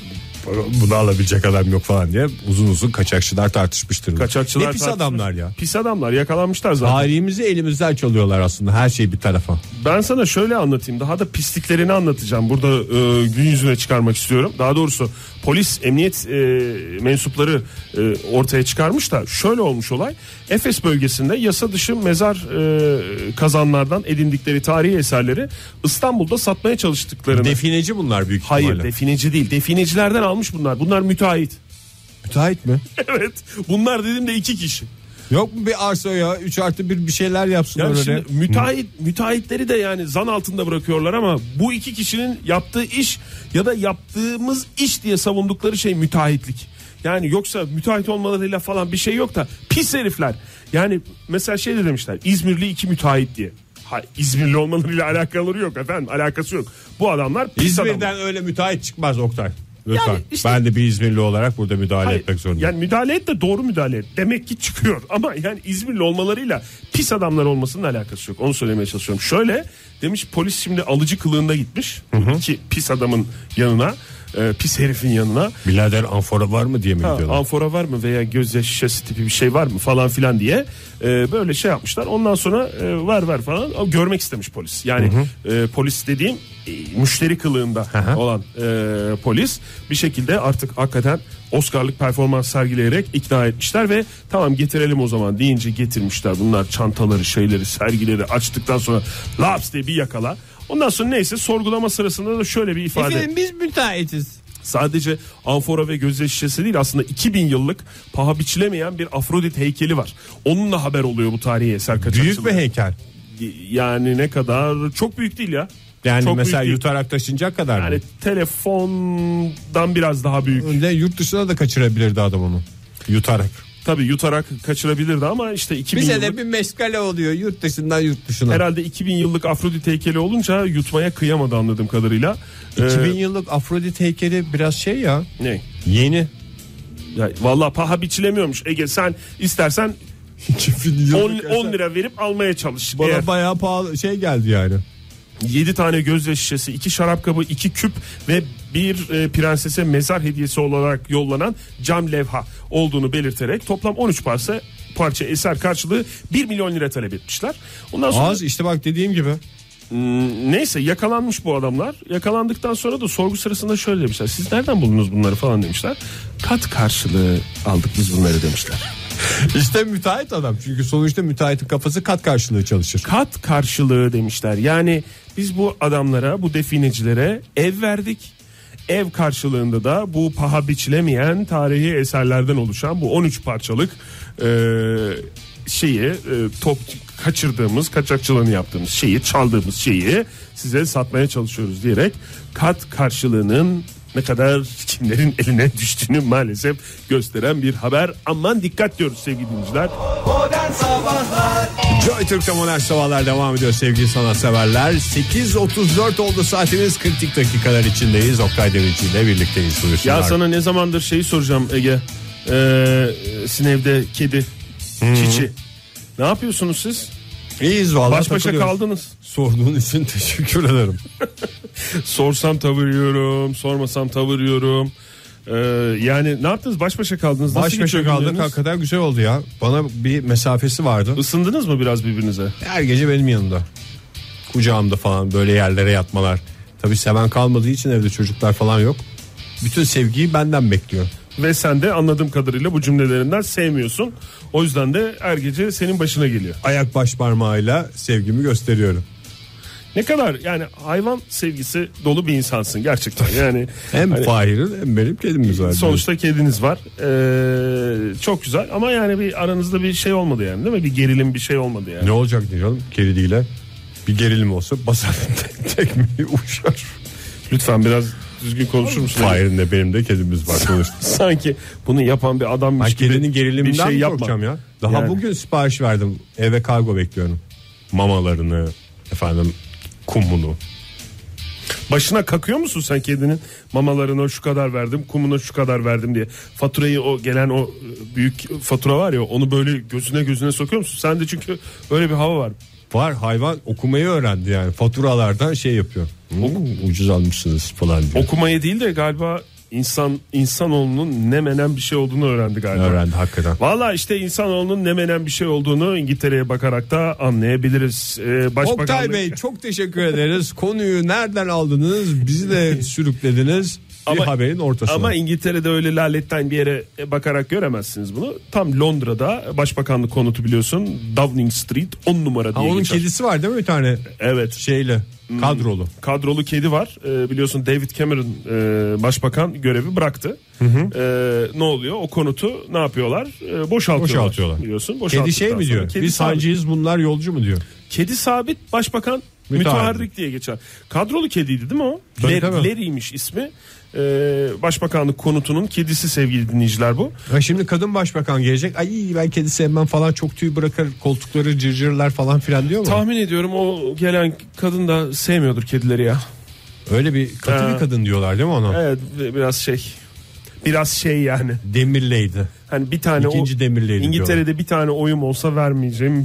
Bunu alabilecek adam yok falan diye uzun uzun kaçakçılar tartışmıştır. Kaçakçılar ne pis tartışmış. adamlar ya. Pis adamlar yakalanmışlar zaten. Tarihimizi elimizden çalıyorlar aslında, her şey bir tarafa. Ben sana şöyle anlatayım, daha da pisliklerini anlatacağım. Burada e, gün yüzüne çıkarmak istiyorum. Daha doğrusu polis, emniyet e, mensupları e, ortaya çıkarmış da şöyle olmuş olay. Efes bölgesinde yasa dışı mezar e, kazanlardan edindikleri tarihi eserleri İstanbul'da satmaya çalıştıklarını. Defineci bunlar büyük ihtimalle. Hayır, defineci değil. Definecilerden almış bunlar. Bunlar müteahhit. Müteahhit mi? Evet. Bunlar dediğimde iki kişi. Yok mu bir arsa ya, üç artı bir bir şeyler yapsınlar Yani öyle. şimdi müteahhit, müteahhitleri de yani zan altında bırakıyorlar ama bu iki kişinin yaptığı iş ya da yaptığımız iş diye savundukları şey müteahhitlik. Yani yoksa müteahhit olmalarıyla falan bir şey yok da pis herifler. Yani mesela şey de demişler, İzmirli iki müteahhit diye. Ha, İzmirli olmalarıyla alakaları yok efendim, alakası yok. Bu adamlar pis İzmir'den adamlar. öyle müteahhit çıkmaz Oktay. Lütfen. Yani işte- ben de bir İzmirli olarak burada müdahale Hayır, etmek zorundayım. yani müdahale et de doğru müdahale et. Demek ki çıkıyor ama yani İzmirli olmalarıyla pis adamlar olmasının alakası yok. Onu söylemeye çalışıyorum. Şöyle demiş, polis şimdi alıcı kılığında gitmiş. İki pis adamın yanına, e, pis herifin yanına. Birader amfora var mı diye mi Ha, gidiyorlar? amfora var mı veya gözyaşı şişesi tipi bir şey var mı falan filan diye e, böyle şey yapmışlar. Ondan sonra e, var var falan o, görmek istemiş polis. Yani e, polis dediğim e, müşteri kılığında hı. olan e, polis bir şekilde artık hakikaten Oscar'lık performans sergileyerek ikna etmişler ve tamam getirelim o zaman deyince getirmişler. Bunlar çantaları, şeyleri, sergileri açtıktan sonra laps diye bir yakala. Ondan sonra neyse sorgulama sırasında da şöyle bir ifade. Efendim biz müteahhitiz. Sadece amfora ve gözyaşı şişesi değil, aslında iki bin yıllık paha biçilemeyen bir Afrodit heykeli var. Onunla haber oluyor bu tarihi eser kaçakçılığı. Büyük bir heykel. Yani ne kadar, çok büyük değil ya. Yani Çok mesela büyük değil. yutarak taşınacak kadar Yani mı? telefondan biraz daha büyük. Önde yurt dışına da kaçırabilirdi adam onu. Yutarak. Tabii yutarak kaçırabilirdi ama işte iki bin Bize yıllık. de bir meşgale oluyor yurt dışından yurt dışına. Herhalde iki bin yıllık Afrodit heykeli olunca yutmaya kıyamadı anladığım kadarıyla. iki bin Ee, yıllık Afrodit heykeli biraz şey ya. ne? Yeni. Ya, vallahi paha biçilemiyormuş. Ege sen istersen on lira verip almaya çalış. Bana Eğer bayağı pahalı şey geldi yani. yedi tane gözyaşı şişesi, iki şarap kabı, iki küp ve bir e, prensese mezar hediyesi olarak yollanan cam levha olduğunu belirterek toplam on üç parça parça eser karşılığı bir milyon lira talep etmişler. Ondan sonra Az işte bak dediğim gibi. Hmm, neyse yakalanmış bu adamlar. Yakalandıktan sonra da sorgu sırasında şöyle demişler. Siz nereden buldunuz bunları falan demişler. Kat karşılığı aldık biz bunları demişler. İşte müteahhit adam. Çünkü sonuçta müteahhitin kafası kat karşılığı çalışır. Kat karşılığı demişler. Yani biz bu adamlara, bu definecilere ev verdik. Ev karşılığında da bu paha biçilemeyen tarihi eserlerden oluşan bu on üç parçalık e, şeyi e, top kaçırdığımız, kaçakçılığını yaptığımız şeyi, çaldığımız şeyi size satmaya çalışıyoruz diyerek kat karşılığının ne kadar kimlerin eline düştüğünü maalesef gösteren bir haber. Aman dikkat diyoruz sevgili dinleyiciler. Modern Sabahlar. Joy Türk'te modern sabahlar devam ediyor sevgili sanatseverler. sekiz otuz dört oldu saatimiz, kırk dakikalar içindeyiz. Oktay Demirci ile birlikteyiz. Buyursunlar. Ya sana ne zamandır şeyi soracağım Ege. Ee, sizin evde kedi, çiçi. Ne yapıyorsunuz siz? İyiyiz vallahi. Baş başa takılıyoruz. kaldınız. Sorduğun için teşekkür ederim. Sorsam tavır yiyorum, sormasam tavır yiyorum. Ee, yani ne yaptınız? Baş başa kaldınız. Nasıl Baş başa geçiyor kaldık, günleriniz? hakikaten güzel oldu ya. Bana bir mesafesi vardı. Isındınız mı biraz birbirinize? Her gece benim yanımda. Kucağımda falan böyle yerlere yatmalar. Tabii seven kalmadığı için evde çocuklar falan yok. Bütün sevgiyi benden bekliyor. Ve sen de anladığım kadarıyla bu cümlelerinden sevmiyorsun. O yüzden de her gece senin başına geliyor. Ayak baş parmağıyla sevgimi gösteriyorum. Ne kadar yani hayvan sevgisi dolu bir insansın gerçekten. Yani Hem hani Fahir'in hem benim kedimiz var. sonuçta kediniz var. Ee, çok güzel ama yani bir aranızda bir şey olmadı yani, değil mi? Bir gerilim, bir şey olmadı yani. Ne olacak diyorum kediyle. Bir gerilim olsa basar tekmeyi uçar. Lütfen biraz düzgün konuşur musun? Fahir'in de benim de kedimiz var sonuçta. Sanki bunu yapan bir adammış Ben gibi kedinin bir geriliminden şey mi yapma. korkacağım ya? Daha Yani. bugün sipariş verdim. Eve kargo bekliyorum. Mamalarını, efendim kumunu. Başına kakıyor musun sen kedinin? Mamalarına şu kadar verdim, kumuna şu kadar verdim diye. Faturayı, o gelen o büyük fatura var ya, onu böyle gözüne gözüne sokuyor musun? Sen de çünkü öyle bir hava var. Var, hayvan okumayı öğrendi yani. Faturalardan şey yapıyor. Hmm, ucuz almışsınız falan diye. Okumayı değil de galiba İnsan insanoğlunun ne menen bir şey olduğunu öğrendi galiba. Öğrendi hakikaten. Valla işte insanoğlunun ne menen bir şey olduğunu İngiltere'ye bakarak da anlayabiliriz. Ee, Başbakanlık... Oktay Bey çok teşekkür ederiz. Konuyu nereden aldınız? Bizi de sürüklediniz. Bir Ama, haberin ortasına. Ama İngiltere'de öyle laletten bir yere bakarak göremezsiniz bunu. Tam Londra'da Başbakanlık konutu biliyorsun. Downing Street on numara diye ha, onun geçer. kedisi var değil mi bir tane? Evet. Şeyle kadrolu. Hmm, kadrolu kedi var. Ee, biliyorsun David Cameron e, başbakan görevi bıraktı. Hı hı. Ee, ne oluyor? O konutu ne yapıyorlar? Ee, boşaltıyorlar. Boşaltıyorlar. Biliyorsun. Kedi şey mi diyor? Kedi Biz sabit. hancıyız, bunlar yolcu mu diyor? Kedi sabit, başbakan müteharrik, müteharrik diye geçer. Kadrolu kediydi değil mi o? Tabii, Ler, tabii. Larry'miş ismi. Ee, başbakanlık konutunun kedisi sevgili dinleyiciler bu. Ha, şimdi kadın başbakan gelecek. Ay ben kedi sevmem falan, çok tüy bırakır, koltukları cırcırlar falan filan diyor mu? Tahmin ediyorum o gelen kadın da sevmiyordur kedileri ya. Öyle bir katı Ha. bir kadın diyorlar değil mi ona? Evet, biraz şey. Biraz şey yani. Demirleydi. Hani bir tane İkinci o Demirleydi İngiltere'de diyorlar. bir tane oyum olsa vermeyeceğim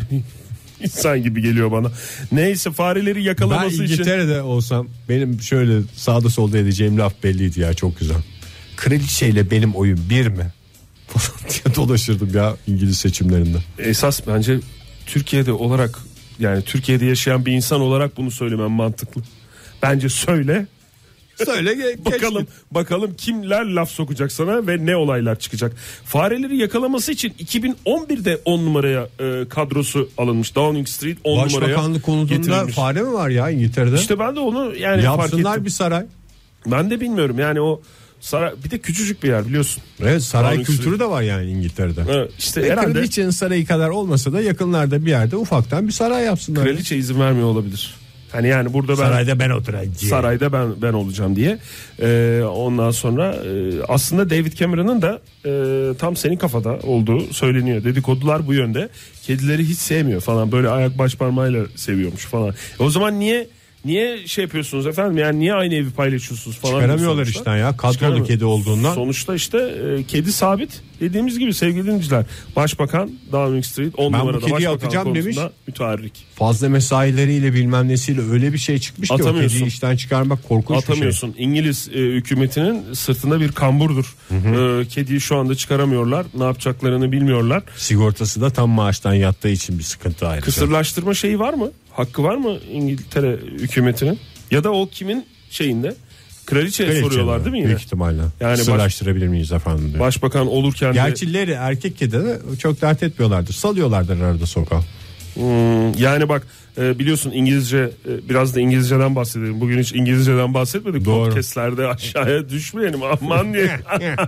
insan gibi geliyor bana. Neyse, fareleri yakalaması Ben için. İngiltere'de olsam benim şöyle sağda solda edeceğim laf belliydi ya, çok güzel. Kraliçeyle benim oyun bir mi? Falan diye dolaşırdım ya İngiliz seçimlerinde. Esas bence Türkiye'de olarak, yani Türkiye'de yaşayan bir insan olarak bunu söylemem mantıklı. Bence söyle. Söyle ge- bakalım geçti. bakalım kimler laf sokacak sana ve ne olaylar çıkacak. Fareleri yakalaması için iki bin on birde on numaraya e, kadrosu alınmış. Downing Street on numaraya Başbakanlık konutunda getirilmiş. fare mi var ya İngiltere'de? İşte ben de onu yani fark Yapsınlar ettim. bir saray. Ben de bilmiyorum yani o saray, bir de küçücük bir yer biliyorsun. Evet, saray Downing kültürü Street. de var yani İngiltere'de. Evet, işte Ve herhalde kraliçenin sarayı kadar olmasa da yakınlarda bir yerde ufaktan bir saray yapsınlar. kraliçe izin vermiyor olabilir. Hani yani burada ben Sarayda ben oturacağım. sarayda ben ben olacağım diye. Ee, ondan sonra e, aslında David Cameron'ın da e, tam senin kafada olduğu söyleniyor. Dedikodular bu yönde. Kedileri hiç sevmiyor falan. Böyle ayak baş parmağıyla seviyormuş falan. E, o zaman niye niye şey yapıyorsunuz efendim? Yani niye aynı evi paylaşıyorsunuz falan? Çıkaramıyorlar sonuçta. işten ya. Kadrolu Çıkaramıyor. kedi olduğundan. Sonuçta işte e, kedi sabit. Dediğimiz gibi sevgili dinleyiciler. Başbakan Downing Street on Ben bu numarada kediyi başbakan atacağım konusunda demiş. müteharrik. Fazla mesaileriyle bilmem nesiyle öyle bir şey çıkmış ki o Atamıyorsun. kediyi işten çıkarmak korkunç Atamıyorsun. İngiliz e, hükümetinin sırtında bir kamburdur. E, kediyi şu anda çıkaramıyorlar. Ne yapacaklarını bilmiyorlar. bir şey. Sigortası da tam maaştan yattığı için bir sıkıntı ayrıca. Kısırlaştırma şeyi var mı? Hakkı var mı İngiltere hükümetinin? Ya da o kimin şeyinde? Kraliçeye Kraliçe soruyorlar mi? değil mi yine? Büyük ihtimalle. Yani Yani baş- Sırlaştırabilir miyiz efendim diyor. Başbakan olurken de Gerçileri erkek kedi de çok dert etmiyorlardır. Salıyorlardır arada sokağa. Hmm, yani bak e, biliyorsun İngilizce e, biraz da İngilizceden bahsedelim. Bugün hiç İngilizceden bahsetmedik. Doğru. Podcastlerde aşağıya düşmeyelim aman diye.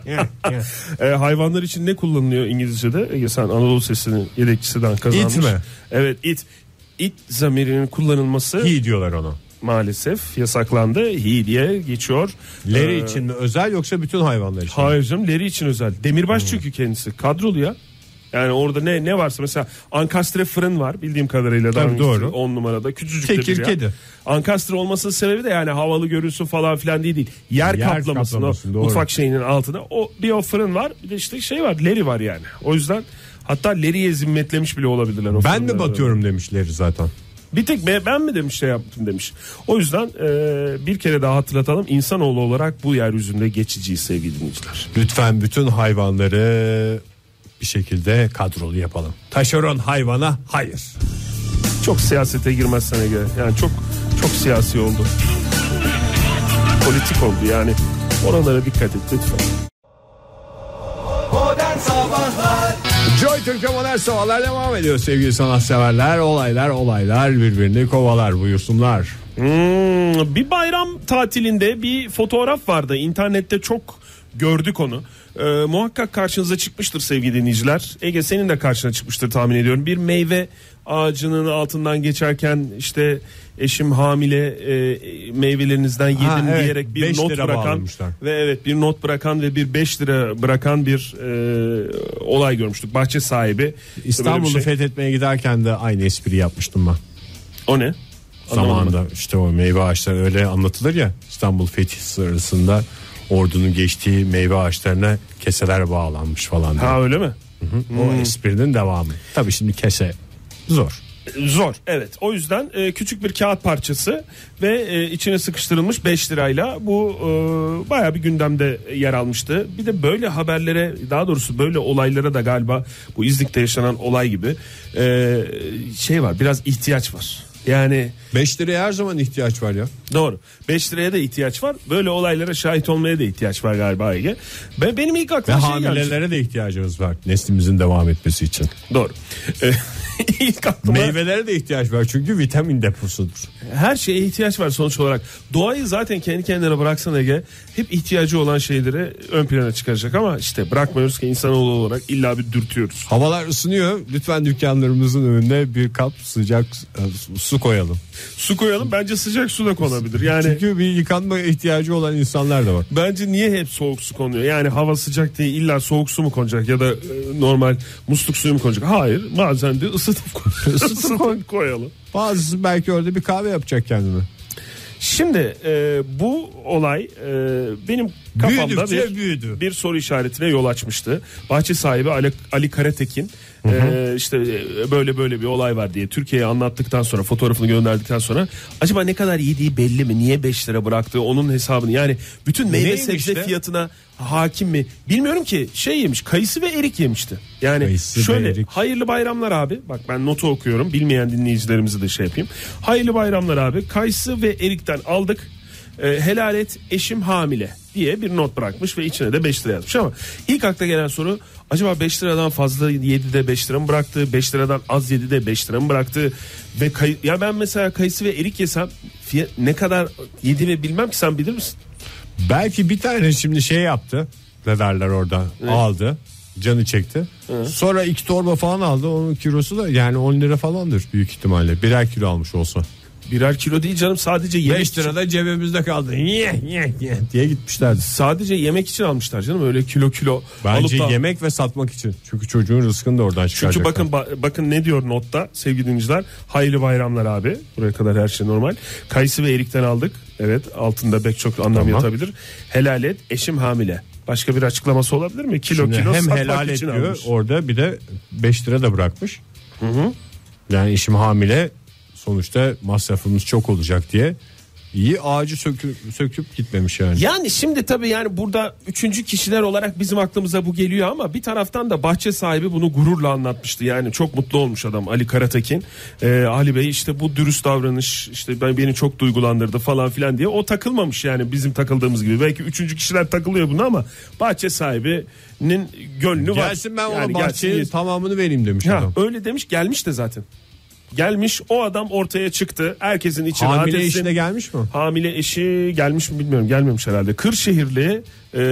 e, hayvanlar için ne kullanılıyor İngilizce'de? Ege, sen Anadolu Sesi'nin yedekçisinden kazanmış. It mi? Evet, it. It zamirinin kullanılması İyi diyorlar ona. maalesef yasaklandı. He diye geçiyor. Leri Ee, için mi özel yoksa bütün hayvanlar için? mi? Hayır canım, Leri için özel. Demirbaş Hmm. çünkü kendisi. Kadrolu ya. Yani orada ne ne varsa mesela ankastre fırın var bildiğim kadarıyla. Tabii, doğru. on numarada küçücük de Tekir bir yer. kedi. Ankastre olmasının sebebi de yani havalı görünsün falan filan değil değil. Yer, Yer kaplaması, kaplaması, o doğru. mutfak şeyinin altında. O bir o fırın var, bir de işte şey var, Leri var yani. O yüzden hatta Leri'ye zimmetlemiş bile olabilirler. O Ben fırınları. mi batıyorum demişleri zaten. Bir tek be- ben mi demiş şey yaptım demiş. O yüzden e, bir kere daha hatırlatalım. İnsanoğlu olarak bu yeryüzünde geçiciyiz sevgili dinleyiciler. Lütfen bütün hayvanları bir şekilde kadrolu yapalım. Taşeron hayvana hayır. Çok siyasete girmezsen Ege. Yani çok çok siyasi oldu. Politik oldu yani. Oralara dikkat et lütfen. Modern Sabahlar Joy Türk'te modern sabahlar devam ediyor sevgili sanatseverler. Olaylar olaylar birbirini kovalar, buyursunlar. Hmm, bir bayram tatilinde bir fotoğraf vardı. İnternette çok gördük onu. Ee, muhakkak karşınıza çıkmıştır sevgili dinleyiciler. Ege, senin de karşına çıkmıştır tahmin ediyorum. Bir meyve ağacının altından geçerken işte eşim hamile, e, meyvelerinizden yedim Ha, evet, diyerek bir beş not lira bırakan bağlamışlar. ve evet bir not bırakan ve bir beş lira bırakan bir e, olay görmüştük. Bahçe sahibi. Böyle bir İstanbul'u şey. fethetmeye giderken de aynı espri yapmıştım ben. O ne? Anlamadım. Zamanında işte o meyve ağaçları öyle anlatılır ya, İstanbul fethi sırasında ordunun geçtiği meyve ağaçlarına keseler bağlanmış falan diye. Ha öyle mi? O esprinin devamı. Tabii şimdi kese zor. Zor, evet. O yüzden e, küçük bir kağıt parçası ve e, içine sıkıştırılmış beş lirayla bu e, bayağı bir gündemde yer almıştı. Bir de böyle haberlere, daha doğrusu böyle olaylara da galiba bu İznik'te yaşanan olay gibi e, şey var, biraz ihtiyaç var. Yani beş liraya her zaman ihtiyaç var ya. Doğru. beş liraya da ihtiyaç var. Böyle olaylara şahit olmaya da ihtiyaç var galiba Ege. Ben benim ilk Ve aklıma şey hamilelere gelmiş. de ihtiyacımız var neslimizin devam etmesi için. Doğru. E, ilk aklıma Meyvelere de ihtiyaç var çünkü vitamin deposudur. her şeye ihtiyaç var sonuç olarak. Doğayı zaten kendi kendine bıraksan Ege, hep ihtiyacı olan şeyleri ön plana çıkaracak ama işte bırakmıyoruz ki, insanoğlu olarak illa bir dürtüyoruz. Havalar ısınıyor. Lütfen dükkanlarımızın önüne bir kap sıcak e, su koyalım. Su koyalım, bence sıcak su da konabilir. Yani Çünkü bir yıkanma ihtiyacı olan insanlar da var. bence niye hep soğuk su konuyor? Yani hava sıcak diye illa soğuk su mu konacak ya da e, normal musluk suyu mu konacak? Hayır, bazen de ısıtıp, koy- ısıtıp koyalım. Bazısı belki orada bir kahve yapacak kendine. Şimdi e, bu olay e, benim kafamda Büyüdükçe bir, büyüdü. bir soru işaretine yol açmıştı. Bahçe sahibi Ali, Ali Karatekin e, işte e, böyle böyle bir olay var diye Türkiye'ye anlattıktan sonra, fotoğrafını gönderdikten sonra acaba ne kadar yediği belli mi? Niye beş lira bıraktığı, onun hesabını, yani bütün meyve Neymiş sebze de? fiyatına hakim mi? Bilmiyorum ki, şey yemiş, kayısı ve erik yemişti. Yani Kayısı ve şöyle, erik. hayırlı bayramlar abi. Bak ben notu okuyorum, bilmeyen dinleyicilerimizi de şey yapayım. Hayırlı bayramlar abi. Kayısı ve erikten aldık. E, helal et, eşim hamile diye bir not bırakmış ve içine de beş lira yazmış. Ama ilk akla gelen soru, acaba beş liradan fazla yedi de beş lira mı bıraktı, beş liradan az yedi de beş lira mı bıraktı ve kay- ya ben mesela kayısı ve erik yesem fiyat, ne kadar yediğimi bilmem ki, sen bilir misin? Belki bir tane şimdi şey yaptı. Ne derler orada? Aldı. Canı çekti. Sonra iki torba falan aldı. Onun kilosu da yani on lira falandır büyük ihtimalle. Birer kilo almış olsa. Birer kilo değil canım, sadece yemek beş için, lira da cebimizde kaldı. Ye ye ye diye gitmişlerdi. sadece yemek için almışlar canım, öyle kilo kilo Bence alıp da- yemek ve satmak için. Çünkü çocuğun rızkını da oradan çıkaracaklar. Çünkü bakın ba- bakın ne diyor notta sevgili dinleyiciler. Hayırlı bayramlar abi. Buraya kadar her şey normal. Kayısı ve erikten aldık. Evet, altında pek çok anlam Tamam. yatabilir. Helal et, eşim hamile. Başka bir açıklaması olabilir mi? Kilo Şimdi kilo hem satmak helal için ediyor almış. orada, bir de beş lira da bırakmış. Yani işim hamile, sonuçta masrafımız çok olacak diye iyi ağacı söküp, söküp gitmemiş yani. Yani şimdi tabii yani burada üçüncü kişiler olarak bizim aklımıza bu geliyor ama bir taraftan da bahçe sahibi bunu gururla anlatmıştı. Yani çok mutlu olmuş adam Ali Karatekin. Ee, Ali Bey işte bu dürüst davranış işte ben beni çok duygulandırdı falan filan diye. O takılmamış yani bizim takıldığımız gibi. Belki üçüncü kişiler takılıyor buna ama bahçe sahibinin gönlü var. Gelsin ben ona Yani bahçenin gelsin, tamamını vereyim demiş ha, adam. öyle demiş, gelmiş de zaten. Gelmiş, o adam ortaya çıktı. Herkesin içi rahat Hamile etsin. eşi de gelmiş mi? Hamile eşi gelmiş mi bilmiyorum, gelmemiş herhalde. Kırşehirli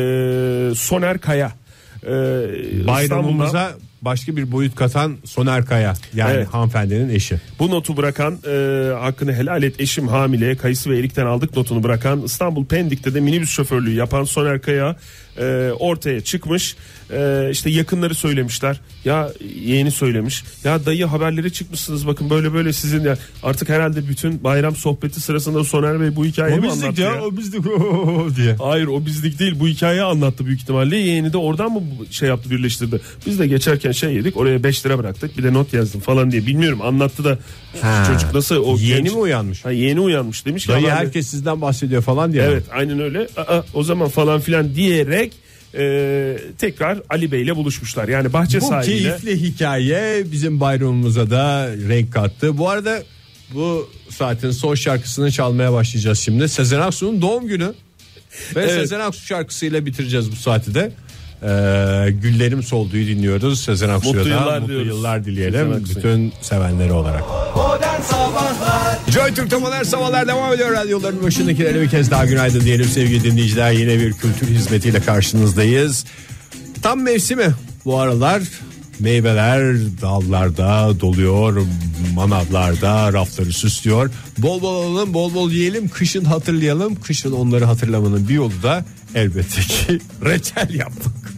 e, Soner Kaya. E, İstanbul'da Bayramımıza başka bir boyut katan Soner Kaya, yani Evet. hanımefendinin eşi. bu notu bırakan, e, hakkını helal et eşim hamile, kayısı ve erikten aldık notunu bırakan, İstanbul Pendik'te de minibüs şoförlüğü yapan Soner Kaya e, ortaya çıkmış. E, işte yakınları söylemişler. Ya yeğeni söylemiş. Ya dayı haberlere çıkmışsınız bakın böyle böyle sizin ya. Artık herhalde bütün bayram sohbeti sırasında Soner Bey bu hikayeyi mi anlattı ya? o bizdik diye. Hayır, o bizlik değil, bu hikayeyi anlattı büyük ihtimalle. Yeğeni de oradan mı şey yaptı, birleştirdi. Biz de geçerken şey yedik, oraya beş lira bıraktık, bir de not yazdım falan diye, bilmiyorum anlattı da Ha. çocuk nasıl o Yeni genç- mi uyanmış? Ha, yeni uyanmış demiş ki Dayı haberde- herkes sizden bahsediyor falan diye. evet aynen öyle. Aa, o zaman falan filan diyerek e, tekrar Ali Bey ile buluşmuşlar. Yani bahçe Bu sahibiyle. keyifli hikaye bizim bayramımıza da renk kattı. Bu arada bu saatin son şarkısını çalmaya başlayacağız şimdi. Sezen Aksu'nun doğum günü. Ve Evet. Sezen Aksu şarkısıyla bitireceğiz bu saati de. Ee, Güllerim Soldu'yu dinliyoruz. Sezen Aksu'ya Mutlu da yıllar mutlu diyoruz. yıllar Sezen dileyelim Aksu'ya. bütün sevenleri olarak. Modern Sabahlar Joy Türk'te modern sabahlar devam ediyor. Radyoların başındakilere bir kez daha günaydın diyelim sevgili dinleyiciler. Yine bir kültür hizmetiyle karşınızdayız. Tam mevsimi bu aralar. Meyveler dallarda doluyor, manavlarda rafları süslüyor. Bol bol alalım, bol bol yiyelim, kışın hatırlayalım. Kışın onları hatırlamanın bir yolu da elbette ki reçel yapmak.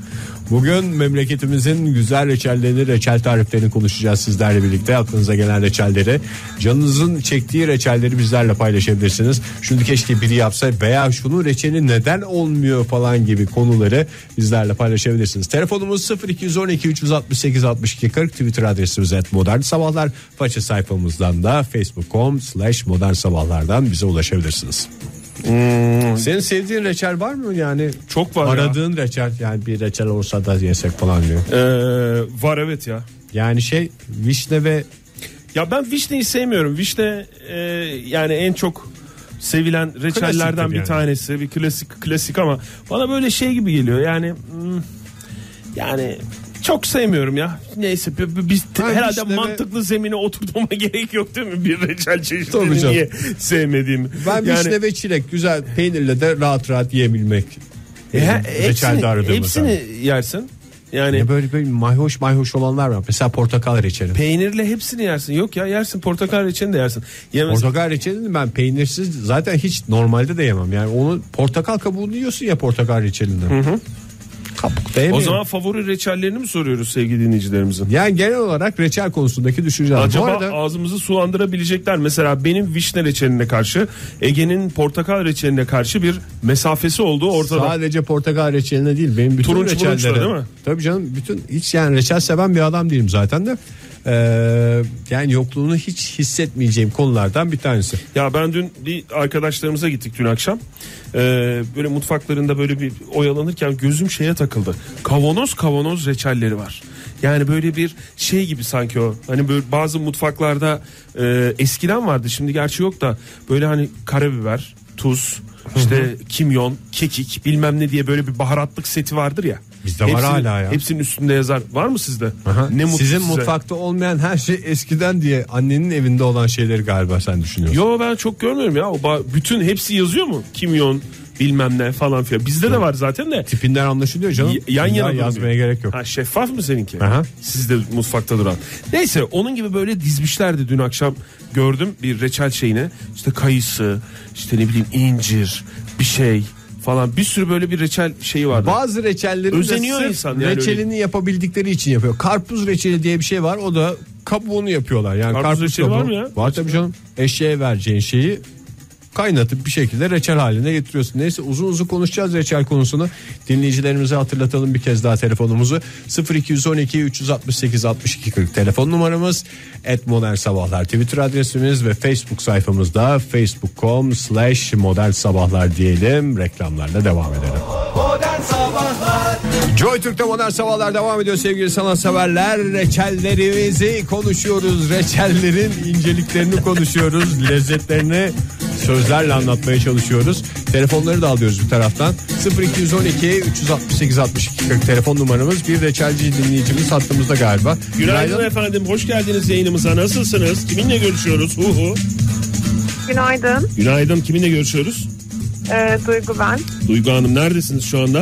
Bugün memleketimizin güzel reçellerini, reçel tariflerini konuşacağız sizlerle birlikte. Aklınıza gelen reçelleri, canınızın çektiği reçelleri bizlerle paylaşabilirsiniz. Şunu keşke biri yapsa veya şunun reçeli neden olmuyor falan gibi konuları bizlerle paylaşabilirsiniz. Telefonumuz sıfır iki on iki üç altı sekiz altmış iki kırk, Twitter adresimiz et modern sabahlar, faça sayfamızdan da facebook nokta com slash modern sabahlardan bize ulaşabilirsiniz. Hmm. Senin sevdiğin reçel var mı yani? Çok var. Aradığın ya. Reçel, yani bir reçel olsa da yesek falan diyor. Ee, var evet ya. Yani şey, vişne ve... Ya ben vişneyi sevmiyorum. Vişne e, yani en çok sevilen reçellerden bir yani. tanesi. Bir klasik klasik ama bana böyle şey gibi geliyor. Yani hmm, yani çok sevmiyorum ya. Neyse biz ha, herhalde mantıklı ve... zemine oturtmama gerek yok değil mi? Bir reçel çeşidini niye sevmediğimi. Ben yani... vişne ve çilek güzel peynirle de rahat rahat yiyebilmek. E, ha, hepsini, hepsini yersin. Yani ya böyle böyle mayhoş mayhoş olanlar var. Mesela portakal reçeli. Peynirle hepsini yersin. Yok ya yersin, portakal reçelini de yersin. Yemez... Portakal reçelini ben peynirsiz zaten hiç normalde de yemem. Yani onu portakal kabuğunu yiyorsun ya portakal reçelini. Hı hı. O zaman favori reçellerini mi soruyoruz sevgili dinleyicilerimizin? Yani genel olarak reçel konusundaki düşünceler. Acaba arada... ağzımızı sulandırabilecekler. Mesela benim vişne reçeline karşı, Ege'nin portakal reçeline karşı bir mesafesi olduğu ortada. Sadece portakal reçeline değil, benim bütün turunç reçellere. Değil mi? Tabii canım, bütün hiç yani reçel seven bir adam değilim zaten de. Ee, yani yokluğunu hiç hissetmeyeceğim konulardan bir tanesi. Ya ben dün bir arkadaşlarımıza gittik dün akşam. Ee, böyle mutfaklarında böyle bir oyalanırken gözüm şeye takıldı. Kavanoz kavanoz reçelleri var. Yani böyle bir şey gibi sanki o. Hani böyle bazı mutfaklarda e, eskiden vardı, şimdi gerçi yok da böyle hani karabiber, tuz, işte hı hı. kimyon, kekik bilmem ne diye böyle bir baharatlık seti vardır ya. Bizde var hala ya. Hepsinin üstünde yazar. Var mı sizde? Aha. Ne sizin size. Mutfakta olmayan her şey eskiden diye annenin evinde olan şeyleri galiba sen düşünüyorsun. Yo ben çok görmüyorum ya. O bütün hepsi yazıyor mu? Kimyon bilmem ne falan filan. Bizde Hı. de var zaten de. Tipinden anlaşılıyor canım. Y- yan yana yazmaya gerek yok. Ha, şeffaf mı seninki? Aha. Sizde mutfakta duran. Neyse onun gibi böyle dizmişlerdi dün akşam, gördüm bir reçel şeyine. İşte kayısı, işte ne bileyim incir, bir şey falan, bir sürü böyle bir reçel şeyi vardı. Bazı reçellerin özeniyor insan yani, reçelini öyle yapabildikleri için yapıyor. Karpuz reçeli diye bir şey var, o da kabuğunu yapıyorlar. Yani karpuz, karpuz reçeli kabuğu var mı ya? Var tabii canım. Eşeğe vereceğin şeyi kaynatıp bir şekilde reçel haline getiriyorsun. Neyse, uzun uzun konuşacağız reçel konusunu. Dinleyicilerimize hatırlatalım bir kez daha telefonumuzu. sıfır iki on iki üç altı sekiz altmış iki kırk telefon numaramız. et modern sabahlar Twitter adresimiz ve Facebook sayfamızda facebook nokta com slash modern sabahlar diyelim. Reklamlarla devam edelim. Modern Sabahlar Joy Türk'te Modern Sabahlar devam ediyor sevgili sanatseverler. Reçellerimizi konuşuyoruz. Reçellerin inceliklerini konuşuyoruz. Lezzetlerini sözlerle anlatmaya çalışıyoruz. Telefonları da alıyoruz bir taraftan. sıfır iki on iki üç altı sekiz altmış iki kırk telefon numaramız. Bir reçelci dinleyicimiz hattımızda galiba. Günaydın, Günaydın efendim. Hoş geldiniz yayınımıza. Nasılsınız? Kiminle görüşüyoruz? Hu hu. Günaydın. Günaydın. Kiminle görüşüyoruz? Ee, Duygu ben. Duygu Hanım neredesiniz şu anda?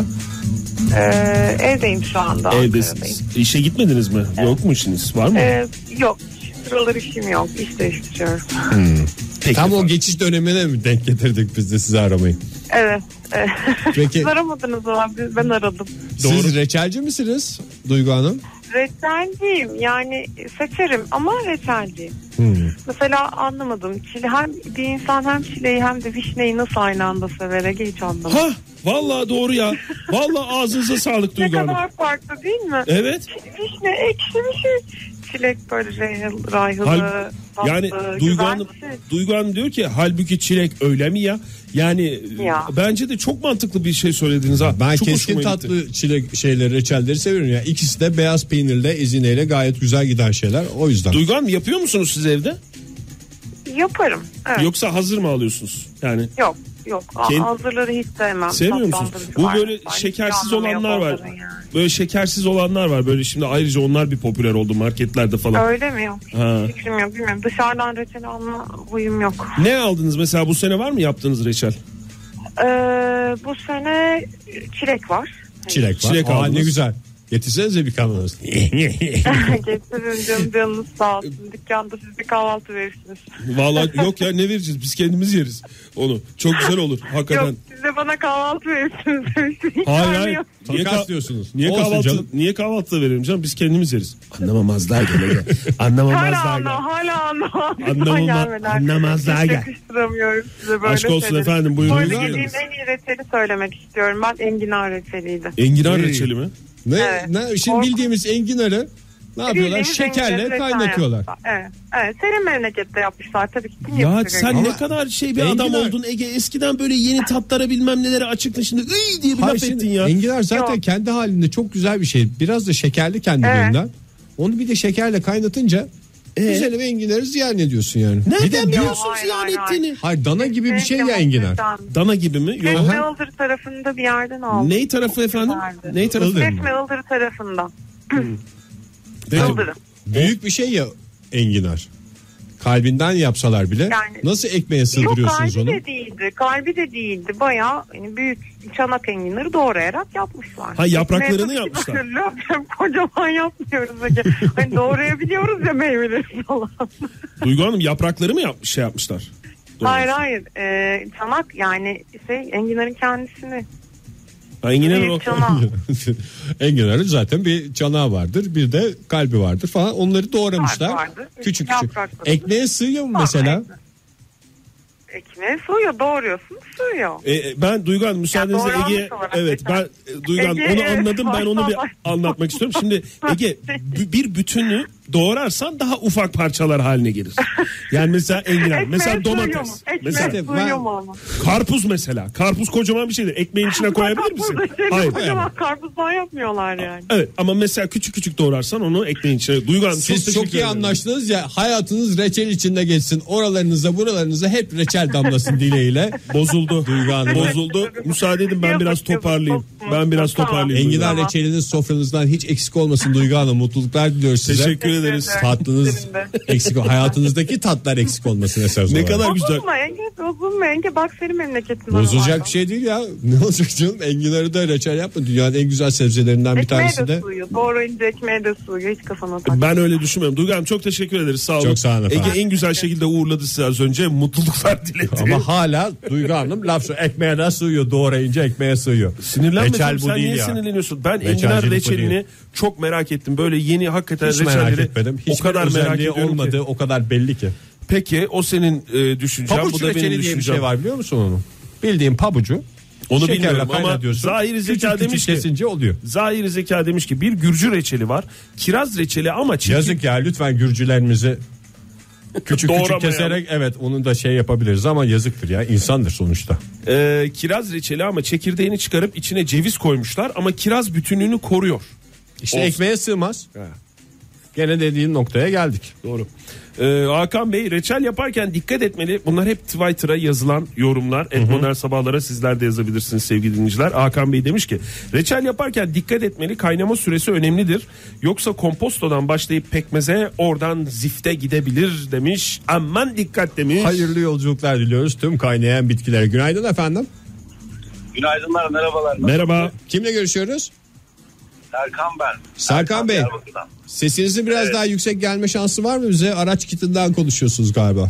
Ee, evdeyim şu anda. Evdesiniz. İşe gitmediniz mi? Evet. Yok mu işiniz? Var mı? Ee, yok. Sıralar işim yok. İş değiştiriyorum. Hmm. Peki, tam o geçiş dönemine mi denk getirdik biz de sizi aramayı? Evet. evet. Peki. Siz aramadınız ama ben aradım. Siz Doğru. reçelci misiniz Duygu Hanım? Reçelciyim, yani seçerim ama reçelciyim. Hmm. Mesela anlamadım. Çile, hem bir insan hem çileği hem de vişneyi nasıl aynı anda sever Ege, hiç anlamadım. Ha, vallahi doğru ya. Vallahi ağzınıza sağlık Duygu Hanım. Ne kadar farklı değil mi? Evet. Vişne ekşi bir şey. Çilek böyle rayhılı, rayhılı Hal, tatlı, yani Duygu Hanım, şey. Duygu Hanım diyor ki halbuki çilek öyle mi ya? Yani ya. Bence de çok mantıklı bir şey söylediniz ha. Ben çok keskin tatlı gitti. Çilek şeyleri, reçelleri seviyorum ya. İkisi de beyaz peynirle, ezineyle gayet güzel giden şeyler. O yüzden. Duygu Hanım yapıyor musunuz siz evde? Yaparım. Evet. Yoksa hazır mı alıyorsunuz? Yani. Yok. Yok. Kend... Hazırları hiç sevmem. Sevmiyor musunuz? Bu böyle şekersiz olanlar var. Yani. Böyle şekersiz olanlar var. Böyle şimdi ayrıca onlar bir popüler oldu marketlerde falan. Öyle mi? Yok. Ha. Fikrim yok. Bilmiyorum. Dışarıdan reçel alma huyum yok. Ne aldınız mesela, bu sene var mı yaptığınız reçel? Ee, bu sene çilek var. Çilek var. Çilek Aa, ne güzel. Getirsenize bir kavanoz. Getirin canım, canınız sağ olsun. Dükkanda siz bir kahvaltı verirsiniz. Vallahi yok ya, ne vereceğiz? Biz kendimiz yeriz onu. Çok güzel olur hakikaten. Yok, siz de bana kahvaltı verirsiniz. Hayır hayır. Niye, Takas ka- diyorsunuz. Niye Olsun kahvaltı canım. niye kahvaltıda verelim canım? Biz kendimiz yeriz. Anlamamazlar gene. Anlamamazlar Hala gene. anla, hala anla. Anlamama- anlamazlar Hiç gel. yakıştıramıyorum size böyle Aşk olsun şeyleri. efendim, buyurun. Bu arada Buyurun. yediğim en iyi reçeli söylemek istiyorum. Ben enginar reçeliydi. Enginar Hey. reçeli mi? Ne, Evet. ne şimdi Korkun- bildiğimiz enginarı ne yapıyorlar? Bildiğimiz Şekerle enginarı kaynatıyorlar. yapmışlar. Evet. Evet. Senin memlekette yapmışlar tabii ki. Kim Ya yapacak sen enginar? ne kadar şey bir Enginar- adam oldun Ege. Eskiden böyle yeni tatlara bilmem nelere açıktın, şimdi ıy diye bir Hayır, laf şimdi ettin ya. enginar zaten Yok. kendi halinde çok güzel bir şey. Biraz da şekerli kendiliğinden. Onu bir de şekerle kaynatınca güzel bir enginarı ziyan ediyorsun yani. Bir de Nereden diyor- biliyorsun Hayır, ziyan hayır, ettiğini? Hayır, dana gibi bir şey ya Kesinlikle enginar. muhteşem. Dana gibi mi? Yok. Çeşme Ildır tarafında bir yerden aldım. Ney tarafı efendim? Güzeldi. Ney tarafı? Ildır. Çeşme Ildır tarafında. Peki, Ildır'ı. büyük bir şey ya enginar. Kalbinden yapsalar bile Yani- nasıl ekmeğe Yok, sığdırıyorsunuz kalbi onu? de değildi. Kalbi de değildi. Bayağı hani büyük çanak enginarı doğrayarak yapmışlar. Ha, yapraklarını Ekmeğe yapmışlar. tabii ki böyle kocaman yapmıyoruz. Ege. Hani doğrayabiliyoruz ya meyveleri falan. Duygu Hanım, yaprakları mı yapmış, şey yapmışlar? Doğru. Hayır hayır. Ee, çanak yani şey enginarın kendisini. Ha, enginar Büyük o. çanak. Enginarın zaten bir çanağı vardır, bir de kalbi vardır falan. Onları doğramışlar. Kalp vardır, Küçük küçük. yaprakları. Ekmeğe sığıyor mu Tamam, mesela? ekmek. Ekmeğe sığıyor, doğruyorsun sığıyor. E, ben Duygu Hanım müsaadenizle Ya, doğranmış Ege, olarak evet mesela. ben e, Duygu Hanım Ege, onu evet, anladım, ben onu bir maşallah. anlatmak istiyorum. Şimdi Ege, b- bir bütünü doğrarsan daha ufak parçalar haline gelir. Yani mesela enginar, Ekmeğe mesela sığıyor mu? domates, Ekmeğe mesela sığıyor mu ama? karpuz mesela. Karpuz kocaman bir şeydir. Ekmeğin içine koyabilir misin? Karpuz da Hayır. kocaman karpuzdan yapmıyorlar yani. Evet, ama mesela küçük küçük doğrarsan onu ekmeğin içine. Duygu Hanım, Siz çok, çok, teşekkür iyi ederim. anlaştınız ya, hayatınız reçel içinde geçsin. Oralarınıza buralarınıza hep reçel damlasın dileğiyle. Bozuldu. Duygu Hanım. Bozuldu. Müsaade edin, ben biraz toparlayayım. Ben biraz Tamam. toparlayayım. Duygu Enginar Hanım. reçeliniz sofranızdan hiç eksik olmasın Duygu Hanım. Mutluluklar diliyoruz size. Teşekkür ederiz. Tatlınız Sizin de. eksik, hayatınızdaki tatlar eksik olmasın esas Ne olarak. kadar güzel. Bozulma Ege, bozulma Ege, bak senin memleketin. Bozulacak bir şey değil ya. Ne olacak canım? Enginarı da reçel yapma. Dünyanın en güzel sebzelerinden bir Ekmeğe tanesi de de. sığıyor. Doğrayınca ekmeğe de sığıyor. Hiç kafana tak. Ben öyle düşünmüyorum. Duygu Hanım, çok teşekkür ederiz. Sağ olun. Çok sağ olun efendim. Ege en güzel şekilde uğurladı size az önce. Mutluluklar diledi. Ama hala Duygu Hanım laf söylüyor. Ekmeğe de sığıyor. Doğrayınca ekmeğe sığıyor. Sinirlenme Reçel canım, bu sen değil niye ya. sinirleniyorsun? Ben Reçelcilik enginar bu reçelini değil. çok merak ettim. Böyle yeni hakikaten Hiç merak reçelleri etmedim. o Hiçbir kadar merak özelliği ediyorum olmadı. ki. O kadar belli ki. Peki o senin e, düşüncen, Pabuç bu da benim reçeli diye bir düşüncem. şey var biliyor musun onu? Bildiğin pabucu. Onu şekerle bilmiyorum ama kaynatıyorsun. Zahiri Küçük Zeka küçük demiş ki kesince oluyor. Zahiri Zeka demiş ki bir Gürcü reçeli var. Kiraz reçeli ama çekil. Yazık ya, lütfen Gürcülerimizi küçük küçük Doğramayalım. keserek evet onu da şey yapabiliriz ama yazıktır ya, insandır sonuçta. E, kiraz reçeli ama çekirdeğini çıkarıp içine ceviz koymuşlar ama kiraz bütünlüğünü koruyor. İşte Olsun. ekmeğe sığmaz. Gene dediğin noktaya geldik. Doğru. Ee, Hakan Bey, reçel yaparken dikkat etmeli. Bunlar hep Twitter'a yazılan yorumlar. Et Modern Sabahlara sizler de yazabilirsiniz sevgili dinleyiciler. Hakan Bey demiş ki reçel yaparken dikkat etmeli. Kaynama süresi önemlidir. Yoksa kompostodan başlayıp pekmeze, oradan zifte gidebilir demiş. Aman dikkat demiş. Hayırlı yolculuklar diliyoruz tüm kaynayan bitkilere. Günaydın efendim. Günaydınlar, merhabalar. Merhaba. Kimle görüşüyoruz? Serkan ben. Serkan Bey. Diyarbakır'dan. Sesinizin biraz daha yüksek gelme şansı var mı bize? Araç kitinden konuşuyorsunuz galiba.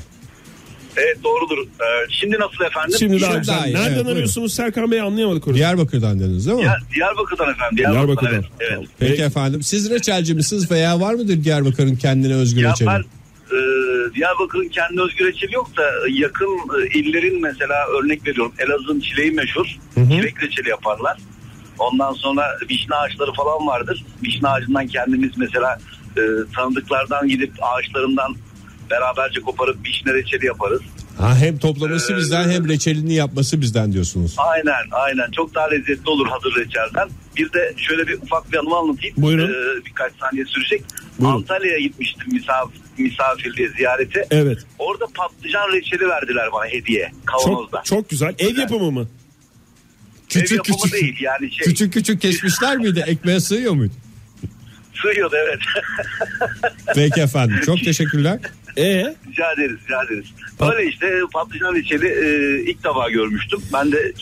Evet, doğrudur. Ee, şimdi nasıl efendim? Şimdi daha Şimdi güzel. daha iyi. Nereden Evet, buyurun. arıyorsunuz Serkan Bey, anlayamadık orası. Diyarbakır'dan dediniz değil mi? Ya, Diyarbakır'dan efendim. Diyarbakır'dan. Evet, evet. Peki efendim. Siz reçelci misiniz veya var mıdır Diyarbakır'ın kendine özgü Ya reçeli? ben e, Diyarbakır'ın kendi özgü reçeli yok da yakın e, illerin mesela örnek veriyorum. Elazığ'ın çileği meşhur. Çilek reçeli yaparlar. Ondan sonra vişne ağaçları falan vardır. Vişne ağacından kendimiz mesela e, tanıdıklardan gidip ağaçlarından beraberce koparıp vişne reçeli yaparız. Ha, hem toplaması bizden hem reçelini yapması bizden diyorsunuz. Aynen aynen, çok daha lezzetli olur hazır reçelden. Bir de şöyle bir ufak bir anımı anlatayım. Buyurun. Ee, birkaç saniye sürecek. Buyurun. Antalya'ya gitmiştim misafir, misafirliğe, ziyarete. Evet. Orada patlıcan reçeli verdiler bana hediye kavanozda. Çok, çok güzel. Ev yapımı mı? Ev Küçük yapımı küçük değil yani şey. küçük küçük kesmişler miydi? Ekmeğe sığıyor muydu? Sığıyordu evet. Peki efendim. Çok teşekkürler. Ee? Rica ederiz rica ederiz. Böyle işte patlıcan reçeli e, ilk defa görmüştüm. Ben de çok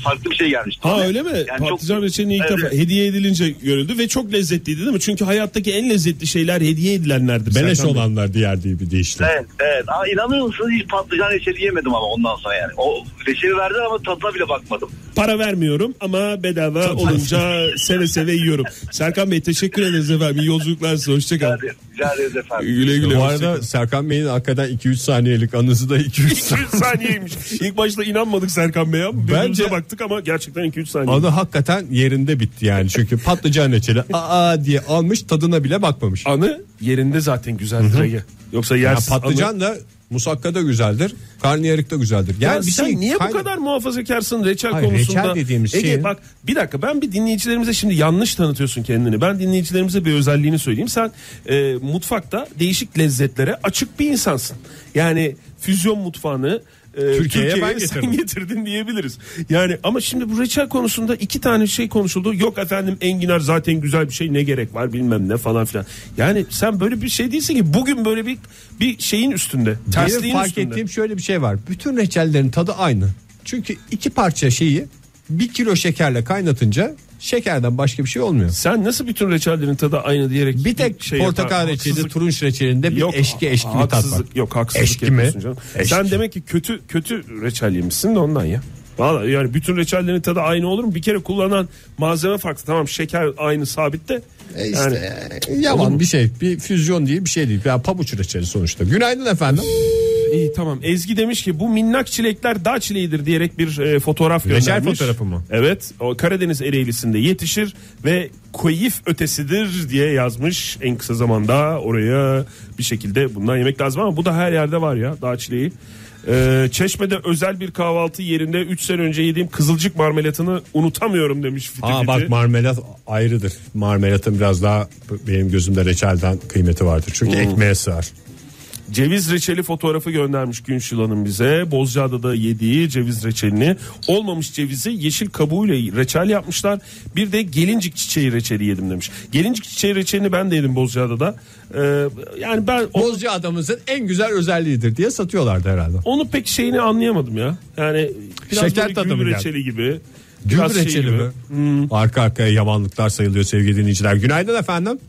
farklı bir şey gelmişti. Ha bana. öyle mi? Yani Patlıcan çok- reçelini ilk Evet. defa hediye edilince görüldü ve çok lezzetliydi değil mi? Çünkü hayattaki en lezzetli şeyler hediye edilenlerdir. Beleş Serkan Bey. olanlar diğer diye bir deyişle. Evet, evet. Aa, inanır mısınız hiç patlıcan reçeli yemedim ama ondan sonra yani. O reçeli verdiler ama tadına bile bakmadım. Para vermiyorum ama bedava olunca seve seve yiyorum. Serkan Bey teşekkür ederiz efendim. İyi yolculuklar size. Hoşçakalın. Rica ederim, rica ederiz efendim. Güle güle. Bu hoşça arada Serkan Bey'in hakikaten iki üç saniyelik anısı da iki üç iki üç saniyeymiş. İlk başta inanmadık Serkan Bey'e. Birbirimize Bence- baktık ama gerçekten iki üç saniye. Anı hakikaten yerinde bitti yani. Çünkü patlıcan reçeli aa diye almış, tadına bile bakmamış. Anı yerinde zaten güzeldir Ege. Yoksa Ya yersiz patlıcan anı... da musakka da güzeldir. Karnıyarık da güzeldir. Yani Ya bir sen şey niye kayna- bu kadar muhafazakarsın reçel Hayır, konusunda? reçel dediğimiz Ege şeyin- bak bir dakika, ben bir dinleyicilerimize şimdi yanlış tanıtıyorsun kendini. Ben dinleyicilerimize bir özelliğini söyleyeyim. Sen e, mutfakta değişik lezzetlere açık bir insansın. Yani füzyon mutfağını e, Türkiye'ye Türkiye'ye ben sen getirdim. getirdin diyebiliriz. Yani ama şimdi bu reçel konusunda iki tane şey konuşuldu. Yok efendim enginar zaten güzel bir şey, ne gerek var bilmem ne falan filan. Yani sen böyle bir şey değilsin ki, bugün böyle bir bir şeyin üstünde. Benim Tersliğin fark üstünde. ettiğim şöyle bir şey var. Bütün reçellerin tadı aynı. Çünkü iki parça şeyi bir kilo şekerle kaynatınca şekerden başka bir şey olmuyor. Sen nasıl bütün reçellerin tadı aynı diyerek Bir tek şey portakal yapar, reçeli, haksızlık- turunç reçelinde bir Yok, eşki eşki bir tat var. haksızlık- Yok haksızlık Eşki mi? yapıyorsun canım. Eşki. Sen demek ki kötü kötü reçel yemişsin de ondan ya. Vallahi yani bütün reçellerin tadı aynı olur mu? Bir kere kullanılan malzeme farklı. Tamam şeker aynı sabit de. E Yani, işte yavan bir şey. Bir füzyon değil, bir şey değil. Ya pabuç reçeli sonuçta. Günaydın efendim. iyi tamam. Ezgi demiş ki bu minnak çilekler dağ çileğidir diyerek bir e, fotoğraf göndermiş. Reçel fotoğrafı mı? Evet. O Karadeniz Ereğlisi'nde yetişir ve koyif ötesidir diye yazmış. En kısa zamanda oraya bir şekilde bundan yemek lazım ama bu da her yerde var ya, dağ çileği. Ee, Çeşme'de özel bir kahvaltı yerinde üç sene önce yediğim kızılcık marmelatını unutamıyorum demiş Fiti Aa Fiti. bak, marmelat ayrıdır. Marmelatın biraz daha benim gözümde reçelden kıymeti vardır. Çünkü ekmeğe sığar. Ceviz reçeli fotoğrafı göndermiş Günşil Hanım bize. Bozcaada'da yediği ceviz reçelini. Olmamış cevizi yeşil kabuğuyla reçel yapmışlar. Bir de gelincik çiçeği reçeli yedim demiş. Gelincik çiçeği reçelini ben de yedim Bozcaada'da. Ee, yani ben o, Bozcaada'mızın en güzel özelliğidir diye satıyorlardı herhalde. onu pek şeyini anlayamadım ya. Yani biraz Şeker böyle tadı gül mı geldi? reçeli gibi. Gül Biraz şey reçeli gibi. mi? Arka arkaya yamanlıklar sayılıyor sevgili dinleyiciler. Günaydın efendim.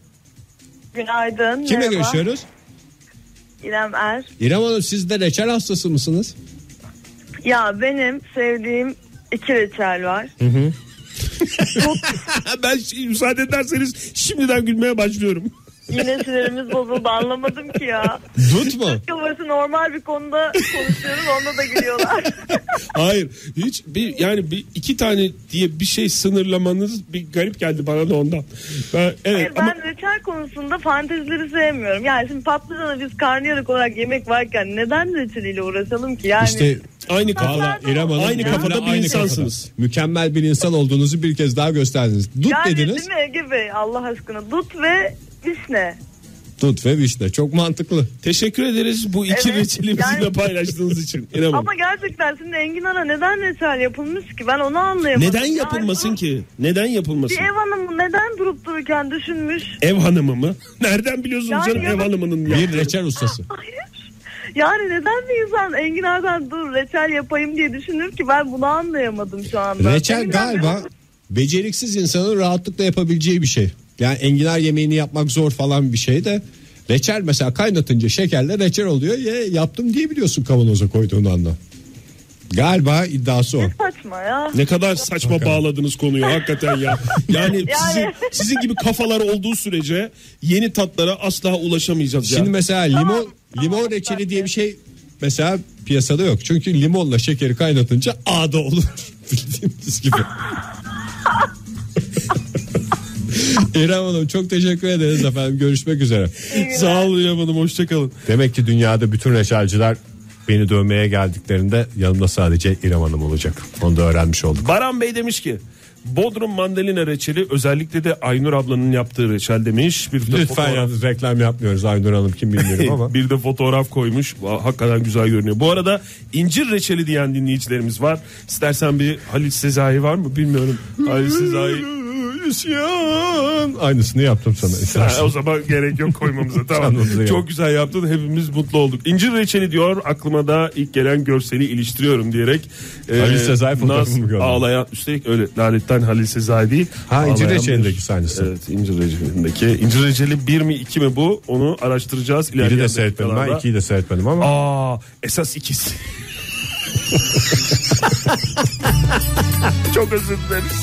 Günaydın. Kimle merhaba. görüşüyoruz? İrem Er. İrem Hanım, siz de reçel hastası mısınız? Ya benim sevdiğim iki reçel var. Ben şey, müsaade ederseniz şimdiden gülmeye başlıyorum. Yine sinirimiz bozuldu, anlamadım ki ya. Dut mu? Yılbaşı normal bir konuda konuşuyoruz, onda da gülüyorlar. Hayır, hiç bir yani bir iki tane diye bir şey sınırlamanız bir garip geldi bana da ondan. Ben, evet Hayır, ama ben reçel konusunda fantezileri sevmiyorum. Yani şimdi patlıcanı biz karnıyarık olarak yemek varken neden reçeliyle uğraşalım ki? Yani İşte aynı kafa, Valla İrem Hanım, aynı ya. kafada bir aynı insansınız. kafada. Mükemmel bir insan olduğunuzu bir kez daha gösterdiniz. Dut yani dediniz. değil mi Ege Bey, Allah aşkına, dut ve vişne. Dut ve vişne, çok mantıklı. Teşekkür ederiz bu iki Evet, reçeli bizimle yani- paylaştığınız için. İrem Hanım. Ama gerçekten şimdi enginara neden reçel yapılmış ki? Ben onu anlayamadım. Neden Yani yapılmasın bunu- ki? Neden yapılmasın? Bir ev hanımı neden durup dururken düşünmüş? Ev hanımı mı? Nereden biliyorsunuz Yani canım ya ev da- hanımının Bir yaptığını? reçel ustası. Hayır. Yani neden bir insan enginardan dur reçel yapayım diye düşünür ki, ben bunu anlayamadım şu anda. Reçel Enginar- galiba beceriksiz insanın rahatlıkla yapabileceği bir şey. Yani enginar yemeğini yapmak zor falan bir şey de reçel mesela kaynatınca şekerle reçel oluyor. Ye, yaptım diyebiliyorsun kavanoza koyduğun anda. Galiba iddiası o. Saçma ya. Ne kadar saçma Bakalım. bağladınız konuyu hakikaten ya. Yani, Yani- sizin, sizin gibi kafalar olduğu sürece yeni tatlara asla ulaşamayacağız ya. Şimdi mesela limon Tamam, limon tamam, reçeli tabii. diye bir şey mesela piyasada yok. Çünkü limonla şekeri kaynatınca ağda olur. Bildiğiniz gibi. İrem Hanım, çok teşekkür ederiz efendim. Görüşmek üzere. Sağ olun İrem Hanım, hoşçakalın. Demek ki dünyada bütün reçelciler beni dövmeye geldiklerinde yanımda sadece İrem Hanım olacak. Onu da öğrenmiş olduk. Baran Bey demiş ki Bodrum mandalina reçeli, özellikle de Aynur ablanın yaptığı reçel demiş. Bir de Lütfen fotoğraf- yalnız reklam yapmıyoruz. Aynur Hanım kim bilmiyorum ama. bir de fotoğraf koymuş. Va- Hakikaten güzel görünüyor. Bu arada incir reçeli diyen dinleyicilerimiz var. İstersen bir Halit Sezai var mı bilmiyorum. Halit Sezai isyan. Aynısını yaptım sana. Ha, o zaman gerek yok koymamıza. Tamam. Çok güzel yaptın. Hepimiz mutlu olduk. İncir reçeli diyor. Aklıma da ilk gelen görseli iliştiriyorum diyerek. E, Halil Sezai fotoğrafını mı gördün? Ağlayan, üstelik öyle laletten Halil Sezai değil. Ha, incir Ağlayan reçelindeki bir- sahnesi. Evet, incir reçelindeki. İncir reçeli bir mi iki mi bu? Onu araştıracağız. Biri de İlerleyen seyretmedim ben, dakikalarda. ikiyi de seyretmedim ama. Aa, esas ikisi. Çok özür dileriz.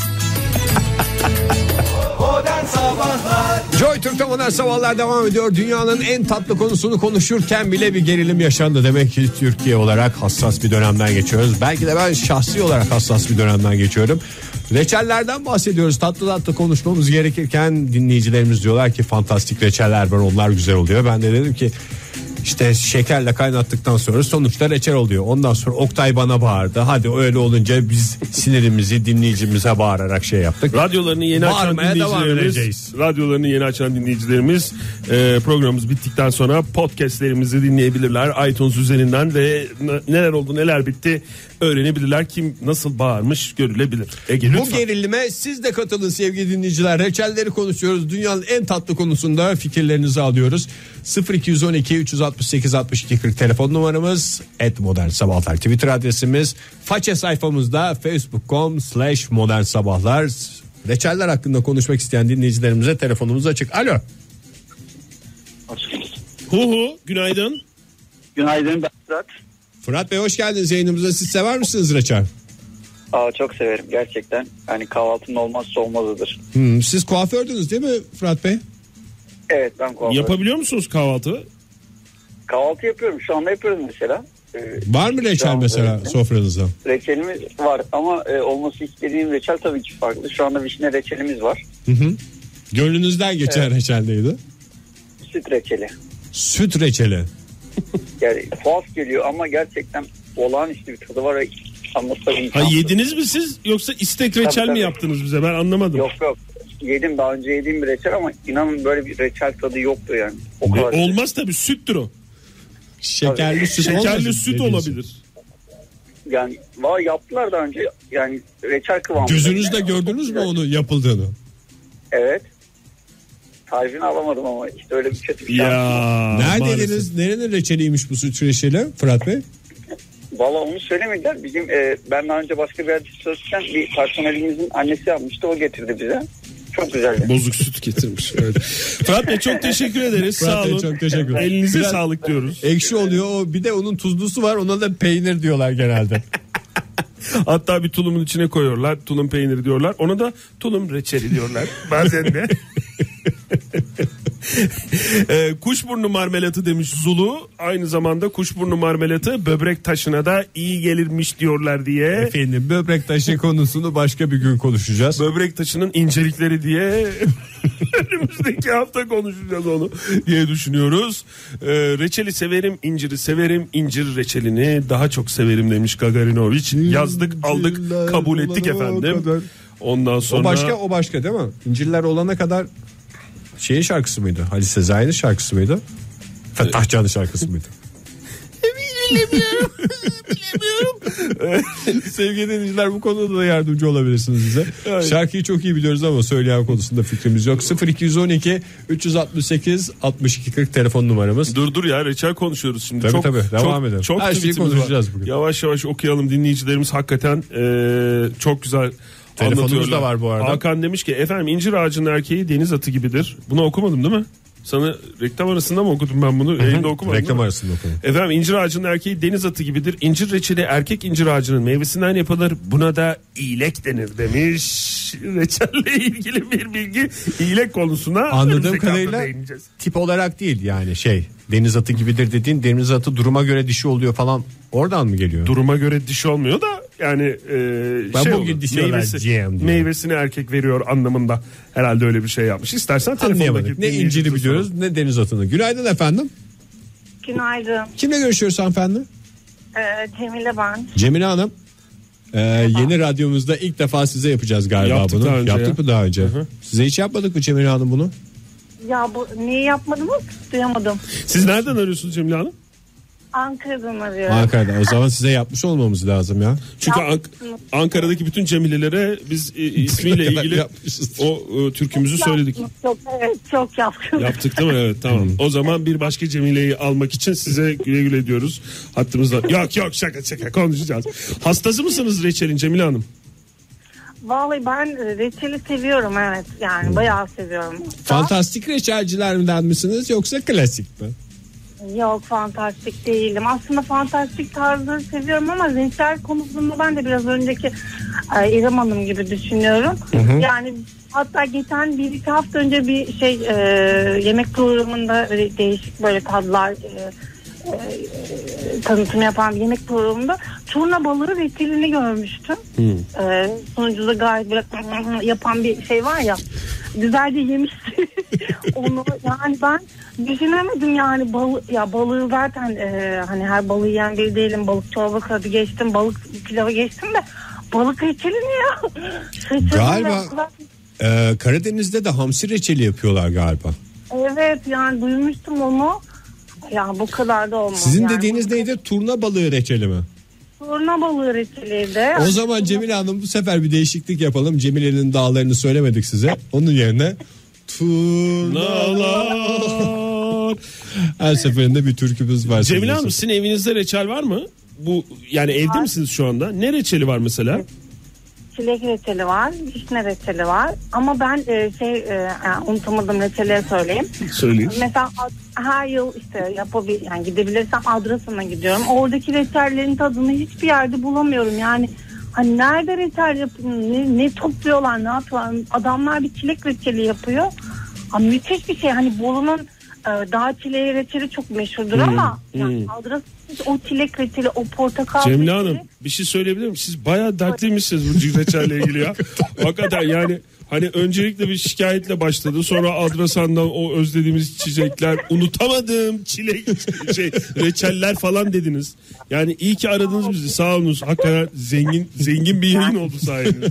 Modern Sabahlar Joy Türk'te modern sabahlar devam ediyor. Dünyanın en tatlı konusunu konuşurken bile bir gerilim yaşandı. Demek ki Türkiye olarak hassas bir dönemden geçiyoruz. Belki de ben şahsi olarak hassas bir dönemden geçiyorum. Reçellerden bahsediyoruz. Tatlı tatlı konuşmamız gerekirken dinleyicilerimiz diyorlar ki fantastik reçeller var, onlar güzel oluyor. Ben de dedim ki işte şekerle kaynattıktan sonra sonuçta reçel oluyor. Ondan sonra Oktay bana bağırdı. Hadi öyle olunca biz sinirimizi dinleyicimize bağırarak şey yaptık. Radyolarını yeni açan Bağırmaya devam dinleyicilerimiz, edeceğiz. radyolarını yeni açan dinleyicilerimiz e, programımız bittikten sonra podcastlerimizi dinleyebilirler. iTunes üzerinden ve n- neler oldu neler bitti öğrenebilirler. Kim nasıl bağırmış görülebilir. Ege, Bu lütfen. gerilime siz de katılın sevgili dinleyiciler. Reçelleri konuşuyoruz. Dünyanın en tatlı konusunda fikirlerinizi alıyoruz. sıfır iki on iki üç altı sekiz altmış iki kırk telefon numaramız. et modern sabahlar Twitter adresimiz. Faça sayfamızda facebook nokta com slash modern sabahlar. Reçeller hakkında konuşmak isteyen dinleyicilerimize telefonumuz açık. Alo. Hu hu, günaydın. Günaydın ben Fırat. Fırat Bey hoş geldiniz yayınımıza. Siz sever misiniz reçel? Aa, çok severim gerçekten. Yani kahvaltının olmazsa olmazıdır. Hmm, siz kuafördünüz değil mi Fırat Bey? Evet ben kuaför. Yapabiliyor musunuz kahvaltı? Kahvaltı yapıyorum. Şu anda yapıyorum mesela. Ee, Var mı reçel an mesela öyle. sofranızda? reçelimiz var ama e, olması istediğim reçel tabii ki farklı. Şu anda vişne reçelimiz var. Hı hı. Gönlünüzden geçen Evet. reçel neydi? Süt reçeli. Süt reçeli. Yani tuhaf geliyor ama gerçekten olağanüstü bir tadı var. Anlatsa Ha, imkansız. yediniz mi siz yoksa istek reçel Tabii, mi tabii. yaptınız bize, ben anlamadım. Yok yok. Yedim daha önce yediğim bir reçel ama inanın böyle bir reçel tadı yoktu yani. O E, kadar. olmaz tabii, süttür o. Şekerli süt Şekerli olmasın süt dediğiniz. olabilir. Yani valla yaptılar daha önce yani reçel kıvamında. Gözünüzle Yani gördünüz mü güzel. onu yapıldığını? Evet. Tarifini alamadım ama işte öyle bir kötü bir şey. Ya Neredeydiniz? Nerenin reçeliymiş bu süt reçeli Fırat Bey? Valla onu söylemediler. Bizim e, ben daha önce başka bir yerde çalışırken bir personelimizin annesi yapmıştı. O getirdi bize. Çok güzeldi. Bozuk süt getirmiş. Evet. Fırat Bey çok teşekkür ederiz. Fırat Sağ Bey, olun. çok teşekkür ederim. Elinize Biraz sağlık diyoruz. Ekşi oluyor o, bir de onun tuzlusu var, ona da peynir diyorlar genelde. Hatta bir tulumun içine koyuyorlar. Tulum peyniri diyorlar. Ona da tulum reçeli diyorlar. Bazen de. e, kuşburnu marmelatı demiş Zulu. Aynı zamanda kuşburnu marmelatı böbrek taşına da iyi gelirmiş diyorlar diye. Efendim böbrek taşı konusunu başka bir gün konuşacağız. Böbrek taşının incelikleri diye önümüzdeki hafta konuşacağız onu diye düşünüyoruz. Ee, reçeli severim, inciri severim, incir reçelini daha çok severim demiş Gagarinoviç. Yazdık, aldık, kabul ettik efendim. Ondan sonra O başka o başka değil mi? İncirler olana kadar şeyin şarkısı mıydı? Halis Sezai'nin şarkısı mıydı? Fettah Can'ın şarkısı mıydı? bilemiyorum. bilemiyorum. Sevgili dinleyiciler, bu konuda da yardımcı olabilirsiniz bize. Evet. Şarkıyı çok iyi biliyoruz ama söyleyen konusunda fikrimiz yok. sıfır iki on iki üç altı sekiz altmış iki kırk telefon numaramız. Dur dur ya, reçel konuşuyoruz şimdi. Tabii çok, tabii, devam çok, edelim. Çok Her şeyi tweetimiz konuşacağız var. bugün. Yavaş yavaş okuyalım, dinleyicilerimiz hakikaten ee, çok güzel Telefonumuz anlatıyorlar. da var bu arada. Hakan demiş ki efendim incir ağacının erkeği deniz atı gibidir. Bunu okumadım değil mi? Sana reklam arasında mı okudum ben bunu? Yayında okumadım. Reklam arasında okudum. Efendim incir ağacının erkeği deniz atı gibidir. İncir reçeli erkek incir ağacının meyvesinden yapılır. Buna da iğlek denir demiş. Reçelle ilgili bir bilgi, iğlek konusuna Anladığım önümüzdeki hafta kadarıyla değineceğiz. tip olarak değil yani şey, deniz atı gibidir dediğin deniz atı duruma göre dişi oluyor falan, oradan mı geliyor? Duruma göre dişi olmuyor da yani e, Ben şey bugün olur, dişi olarak meyvesi, G M diyor. meyvesini erkek veriyor anlamında herhalde öyle bir şey yapmış. İstersen telefondaki Anlayamadık. Ne inciri dinleyicimize biliyoruz soralım. ne deniz atını. Günaydın efendim. Günaydın. Kimle görüşüyoruz hanımefendi? Ee, Cemile ben. Cemile Hanım. Ee, yeni radyomuzda ilk defa size yapacağız galiba Yaptık bunu. daha önce Yaptık ya. mı daha önce? Hı-hı. Size hiç yapmadık mı Cemile Hanım bunu? Ya bu niye yapmadınız? Duyamadım. Siz nereden arıyorsunuz Cemile Hanım? Ankara'dan arıyorum. Ankara'da. O zaman size yapmış olmamız lazım ya. Çünkü Ank- Ankara'daki bütün Cemilelere biz e, ismiyle ilgili o e, türkümüzü söyledik. Çok, evet, çok yaptım. Yaptık değil mi? Evet, tamam. O zaman bir başka Cemile'yi almak için size güle güle diyoruz. Hattımızda. Yok yok şaka şaka konuşacağız. Hastası mısınız reçelin Cemile Hanım? Vallahi ben reçeli seviyorum, evet. Yani hmm. bayağı seviyorum. Fantastik reçelcilerden misiniz yoksa klasik mi? Yok, fantastik değilim. Aslında fantastik tarzları seviyorum ama reçel konusunda ben de biraz önceki e, İrem Hanım gibi düşünüyorum. Hı hı. Yani hatta geçen bir iki hafta önce bir şey e, yemek programında değişik böyle tadlar e, e, tanıtım yapan bir yemek programında turna balığı reçelini görmüştüm. E, sonucunda gayet böyle yapan bir şey var ya, güzelce yemişti. Onu yani ben düşünemedim yani, balı, ya balığı zaten e, hani her balığı yiyen biri değilim, balık çorbası hadi geçtim, balık pilavı geçtim de balık reçeli ne ya? Galiba e, Karadeniz'de de hamsi reçeli yapıyorlar galiba. Evet yani duymuştum onu. Ya bu kadar da olmaz. Sizin yani. dediğiniz neydi? Turna balığı reçeli mi? Turna balığı reçeliydi. O zaman Cemile Hanım bu sefer bir değişiklik yapalım. Cemile'nin dağlarını söylemedik size. Onun yerine turnalar. Her seferinde bir türkümüz var. Cemile Hanım, sizin evinizde reçel var mı? Bu yani evde var. Misiniz şu anda? Ne reçeli var mesela? Çilek reçeli var, vişne reçeli var. Ama ben e, şey e, yani unutamadım, reçelleri söyleyeyim. Söyleyeyim. Mesela her yıl işte yapabil, yani gidebilirsem Adrasan'a gidiyorum. Oradaki reçellerin tadını hiçbir yerde bulamıyorum. Yani hani nerede reçel yapıyor, ne, ne topluyorlar, ne yapıyorlar? Adamlar bir çilek reçeli yapıyor. Ha, müthiş bir şey. Hani Bolu'nun e, dağ çileği reçeli çok meşhurdur hmm, ama hmm. Yani Adrasan o çilek reçeli, o portakal Cemile reçeli. Hanım bir şey söyleyebilir miyim? Siz bayağı dertliymişsiniz bu reçelle ilgili ya. Hakikaten yani hani öncelikle bir şikayetle başladı. Sonra Adrasan'dan o özlediğimiz içecekler, unutamadığım çilek şey reçeller falan dediniz. Yani iyi ki aradınız bizi. Sağ olun. Hakikaten zengin zengin bir yayın oldu sayenizde.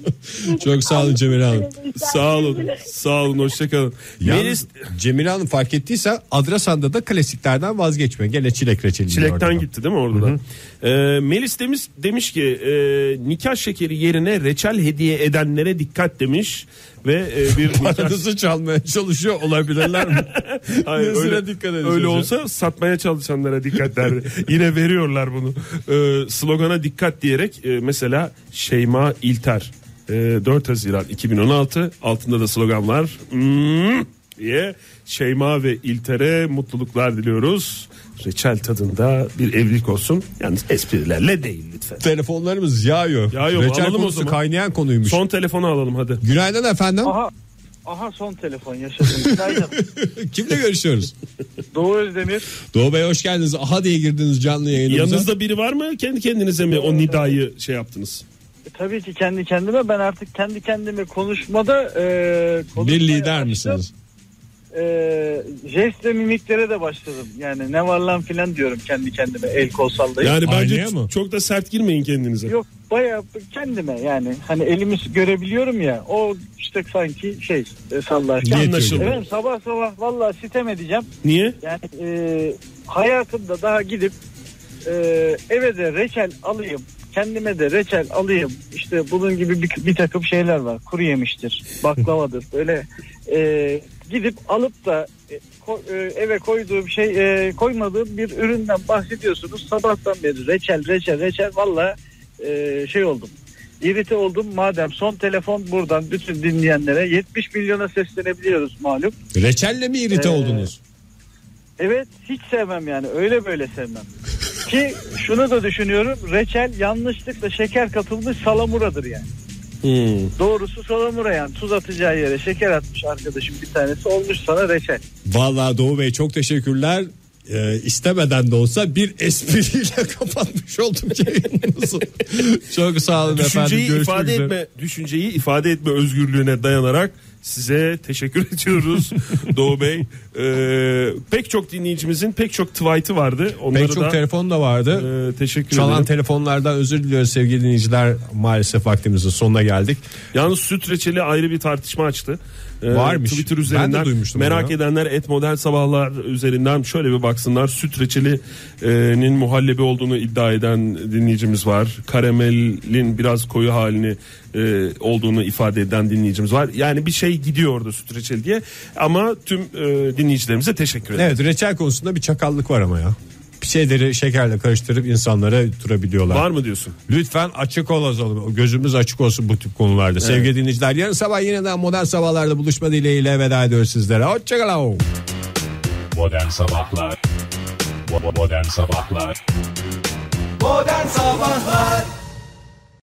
Çok sağ olun Cemile Hanım. Sağ olun. Sağ olun. Hoşçakalın. Melis, Cemile Hanım fark ettiyse Adrasan'da da klasiklerden vazgeçme. Gene çilek reçeli. Çilekten gitti değil mi orada da? Ee, Melis demiş, demiş ki e, nikah şekeri yerine reçel hediye edenlere dikkat demiş. Ve e, bir paranızı nikah... çalmaya çalışıyor olabilirler mi? Hayır, öyle, dikkat öyle olsa satmaya çalışanlara dikkat derdi. Yine veriyorlar bunu. Ee, slogana dikkat diyerek e, mesela Şeyma İlter e, dört Haziran iki bin on altı altında da slogan var. Hmm, diye Şeyma ve İlter'e mutluluklar diliyoruz. Reçel tadında bir evlilik olsun. Yalnız esprilerle değil lütfen. Telefonlarımız yağıyor. Yağıyor. Reçel alalım konusu kaynayan konuymuş. Son telefonu alalım hadi. Günaydın efendim. Aha, aha son telefon yaşadım. Günaydın. Kimle görüşüyoruz? Doğu Özdemir. Doğu Bey hoş geldiniz. Aha diye girdiniz canlı yayınımıza. Yanınızda biri var mı? Kendi kendinize mi o nidayı şey yaptınız? E, tabii ki kendi kendime. Ben artık kendi kendime konuşmada e, bir lider misiniz? E, jest ve mimiklere de başladım. Yani ne var lan filan diyorum kendi kendime, el kol sallayıp. Yani bence ç- çok da sert girmeyin kendinize. Yok, bayağı kendime yani hani elimi görebiliyorum ya, o işte sanki şey e, sallarken. Anlaşıldı. Evet, sabah sabah vallahi sitem edeceğim. Niye? Yani e, hayatımda daha gidip e, eve de reçel alayım, kendime de reçel alayım, işte bunun gibi bir, bir takım şeyler var, kuru yemiştir, baklavadır, böyle e, gidip alıp da e, ko, e, eve koyduğum şey e, koymadığım bir üründen bahsediyorsunuz. Sabahtan beri reçel reçel reçel valla e, şey oldum. İrite oldum. Madem son telefon, buradan bütün dinleyenlere yetmiş milyona seslenebiliyoruz malum. Reçelle mi irite ee, oldunuz? Evet, hiç sevmem yani, öyle böyle sevmem. Ki şunu da düşünüyorum, reçel yanlışlıkla şeker katılmış salamuradır yani. Hmm. Doğrusu salamura, yani tuz atacağı yere şeker atmış arkadaşım bir tanesi, olmuş sana reçel. Vallahi Doğu Bey çok teşekkürler. Ee, istemeden de olsa bir espriyle kapatmış oldum yayınımızı. Çok sağ olun düşünceyi efendim. Ifade etme, düşünceyi ifade etme özgürlüğüne dayanarak Size teşekkür ediyoruz Doğu Bey. Ee, pek çok dinleyicimizin pek çok tweet'i vardı. Onları Pek çok da, telefon da vardı. e, teşekkür Çalan ederim. telefonlardan özür diliyoruz sevgili dinleyiciler. Maalesef vaktimizin sonuna geldik. Yalnız süt reçeli ayrı bir tartışma açtı. Ee, Varmış. Twitter Ben üzerinden de duymuştum merak onu ya. edenler et modern sabahlar üzerinden şöyle bir baksınlar. Süt reçelinin muhallebi olduğunu iddia eden dinleyicimiz var. Karamelin biraz koyu halini e, olduğunu ifade eden dinleyicimiz var. Yani bir şey gidiyor orada süt reçeli diye. Ama tüm e, dinleyicilerimize teşekkür ederim. Evet, reçel konusunda bir çakallık var ama ya. Bir şeyleri şekerle karıştırıp insanlara tutturabiliyorlar. Var mı diyorsun? Lütfen açık olalım. Gözümüz açık olsun bu tip konularda. Evet. Sevgili dinleyiciler, yarın sabah yeniden modern sabahlarda buluşma dileğiyle veda ediyoruz sizlere. Hoşçakalın. Modern Sabahlar Bo- Modern Sabahlar Modern Sabahlar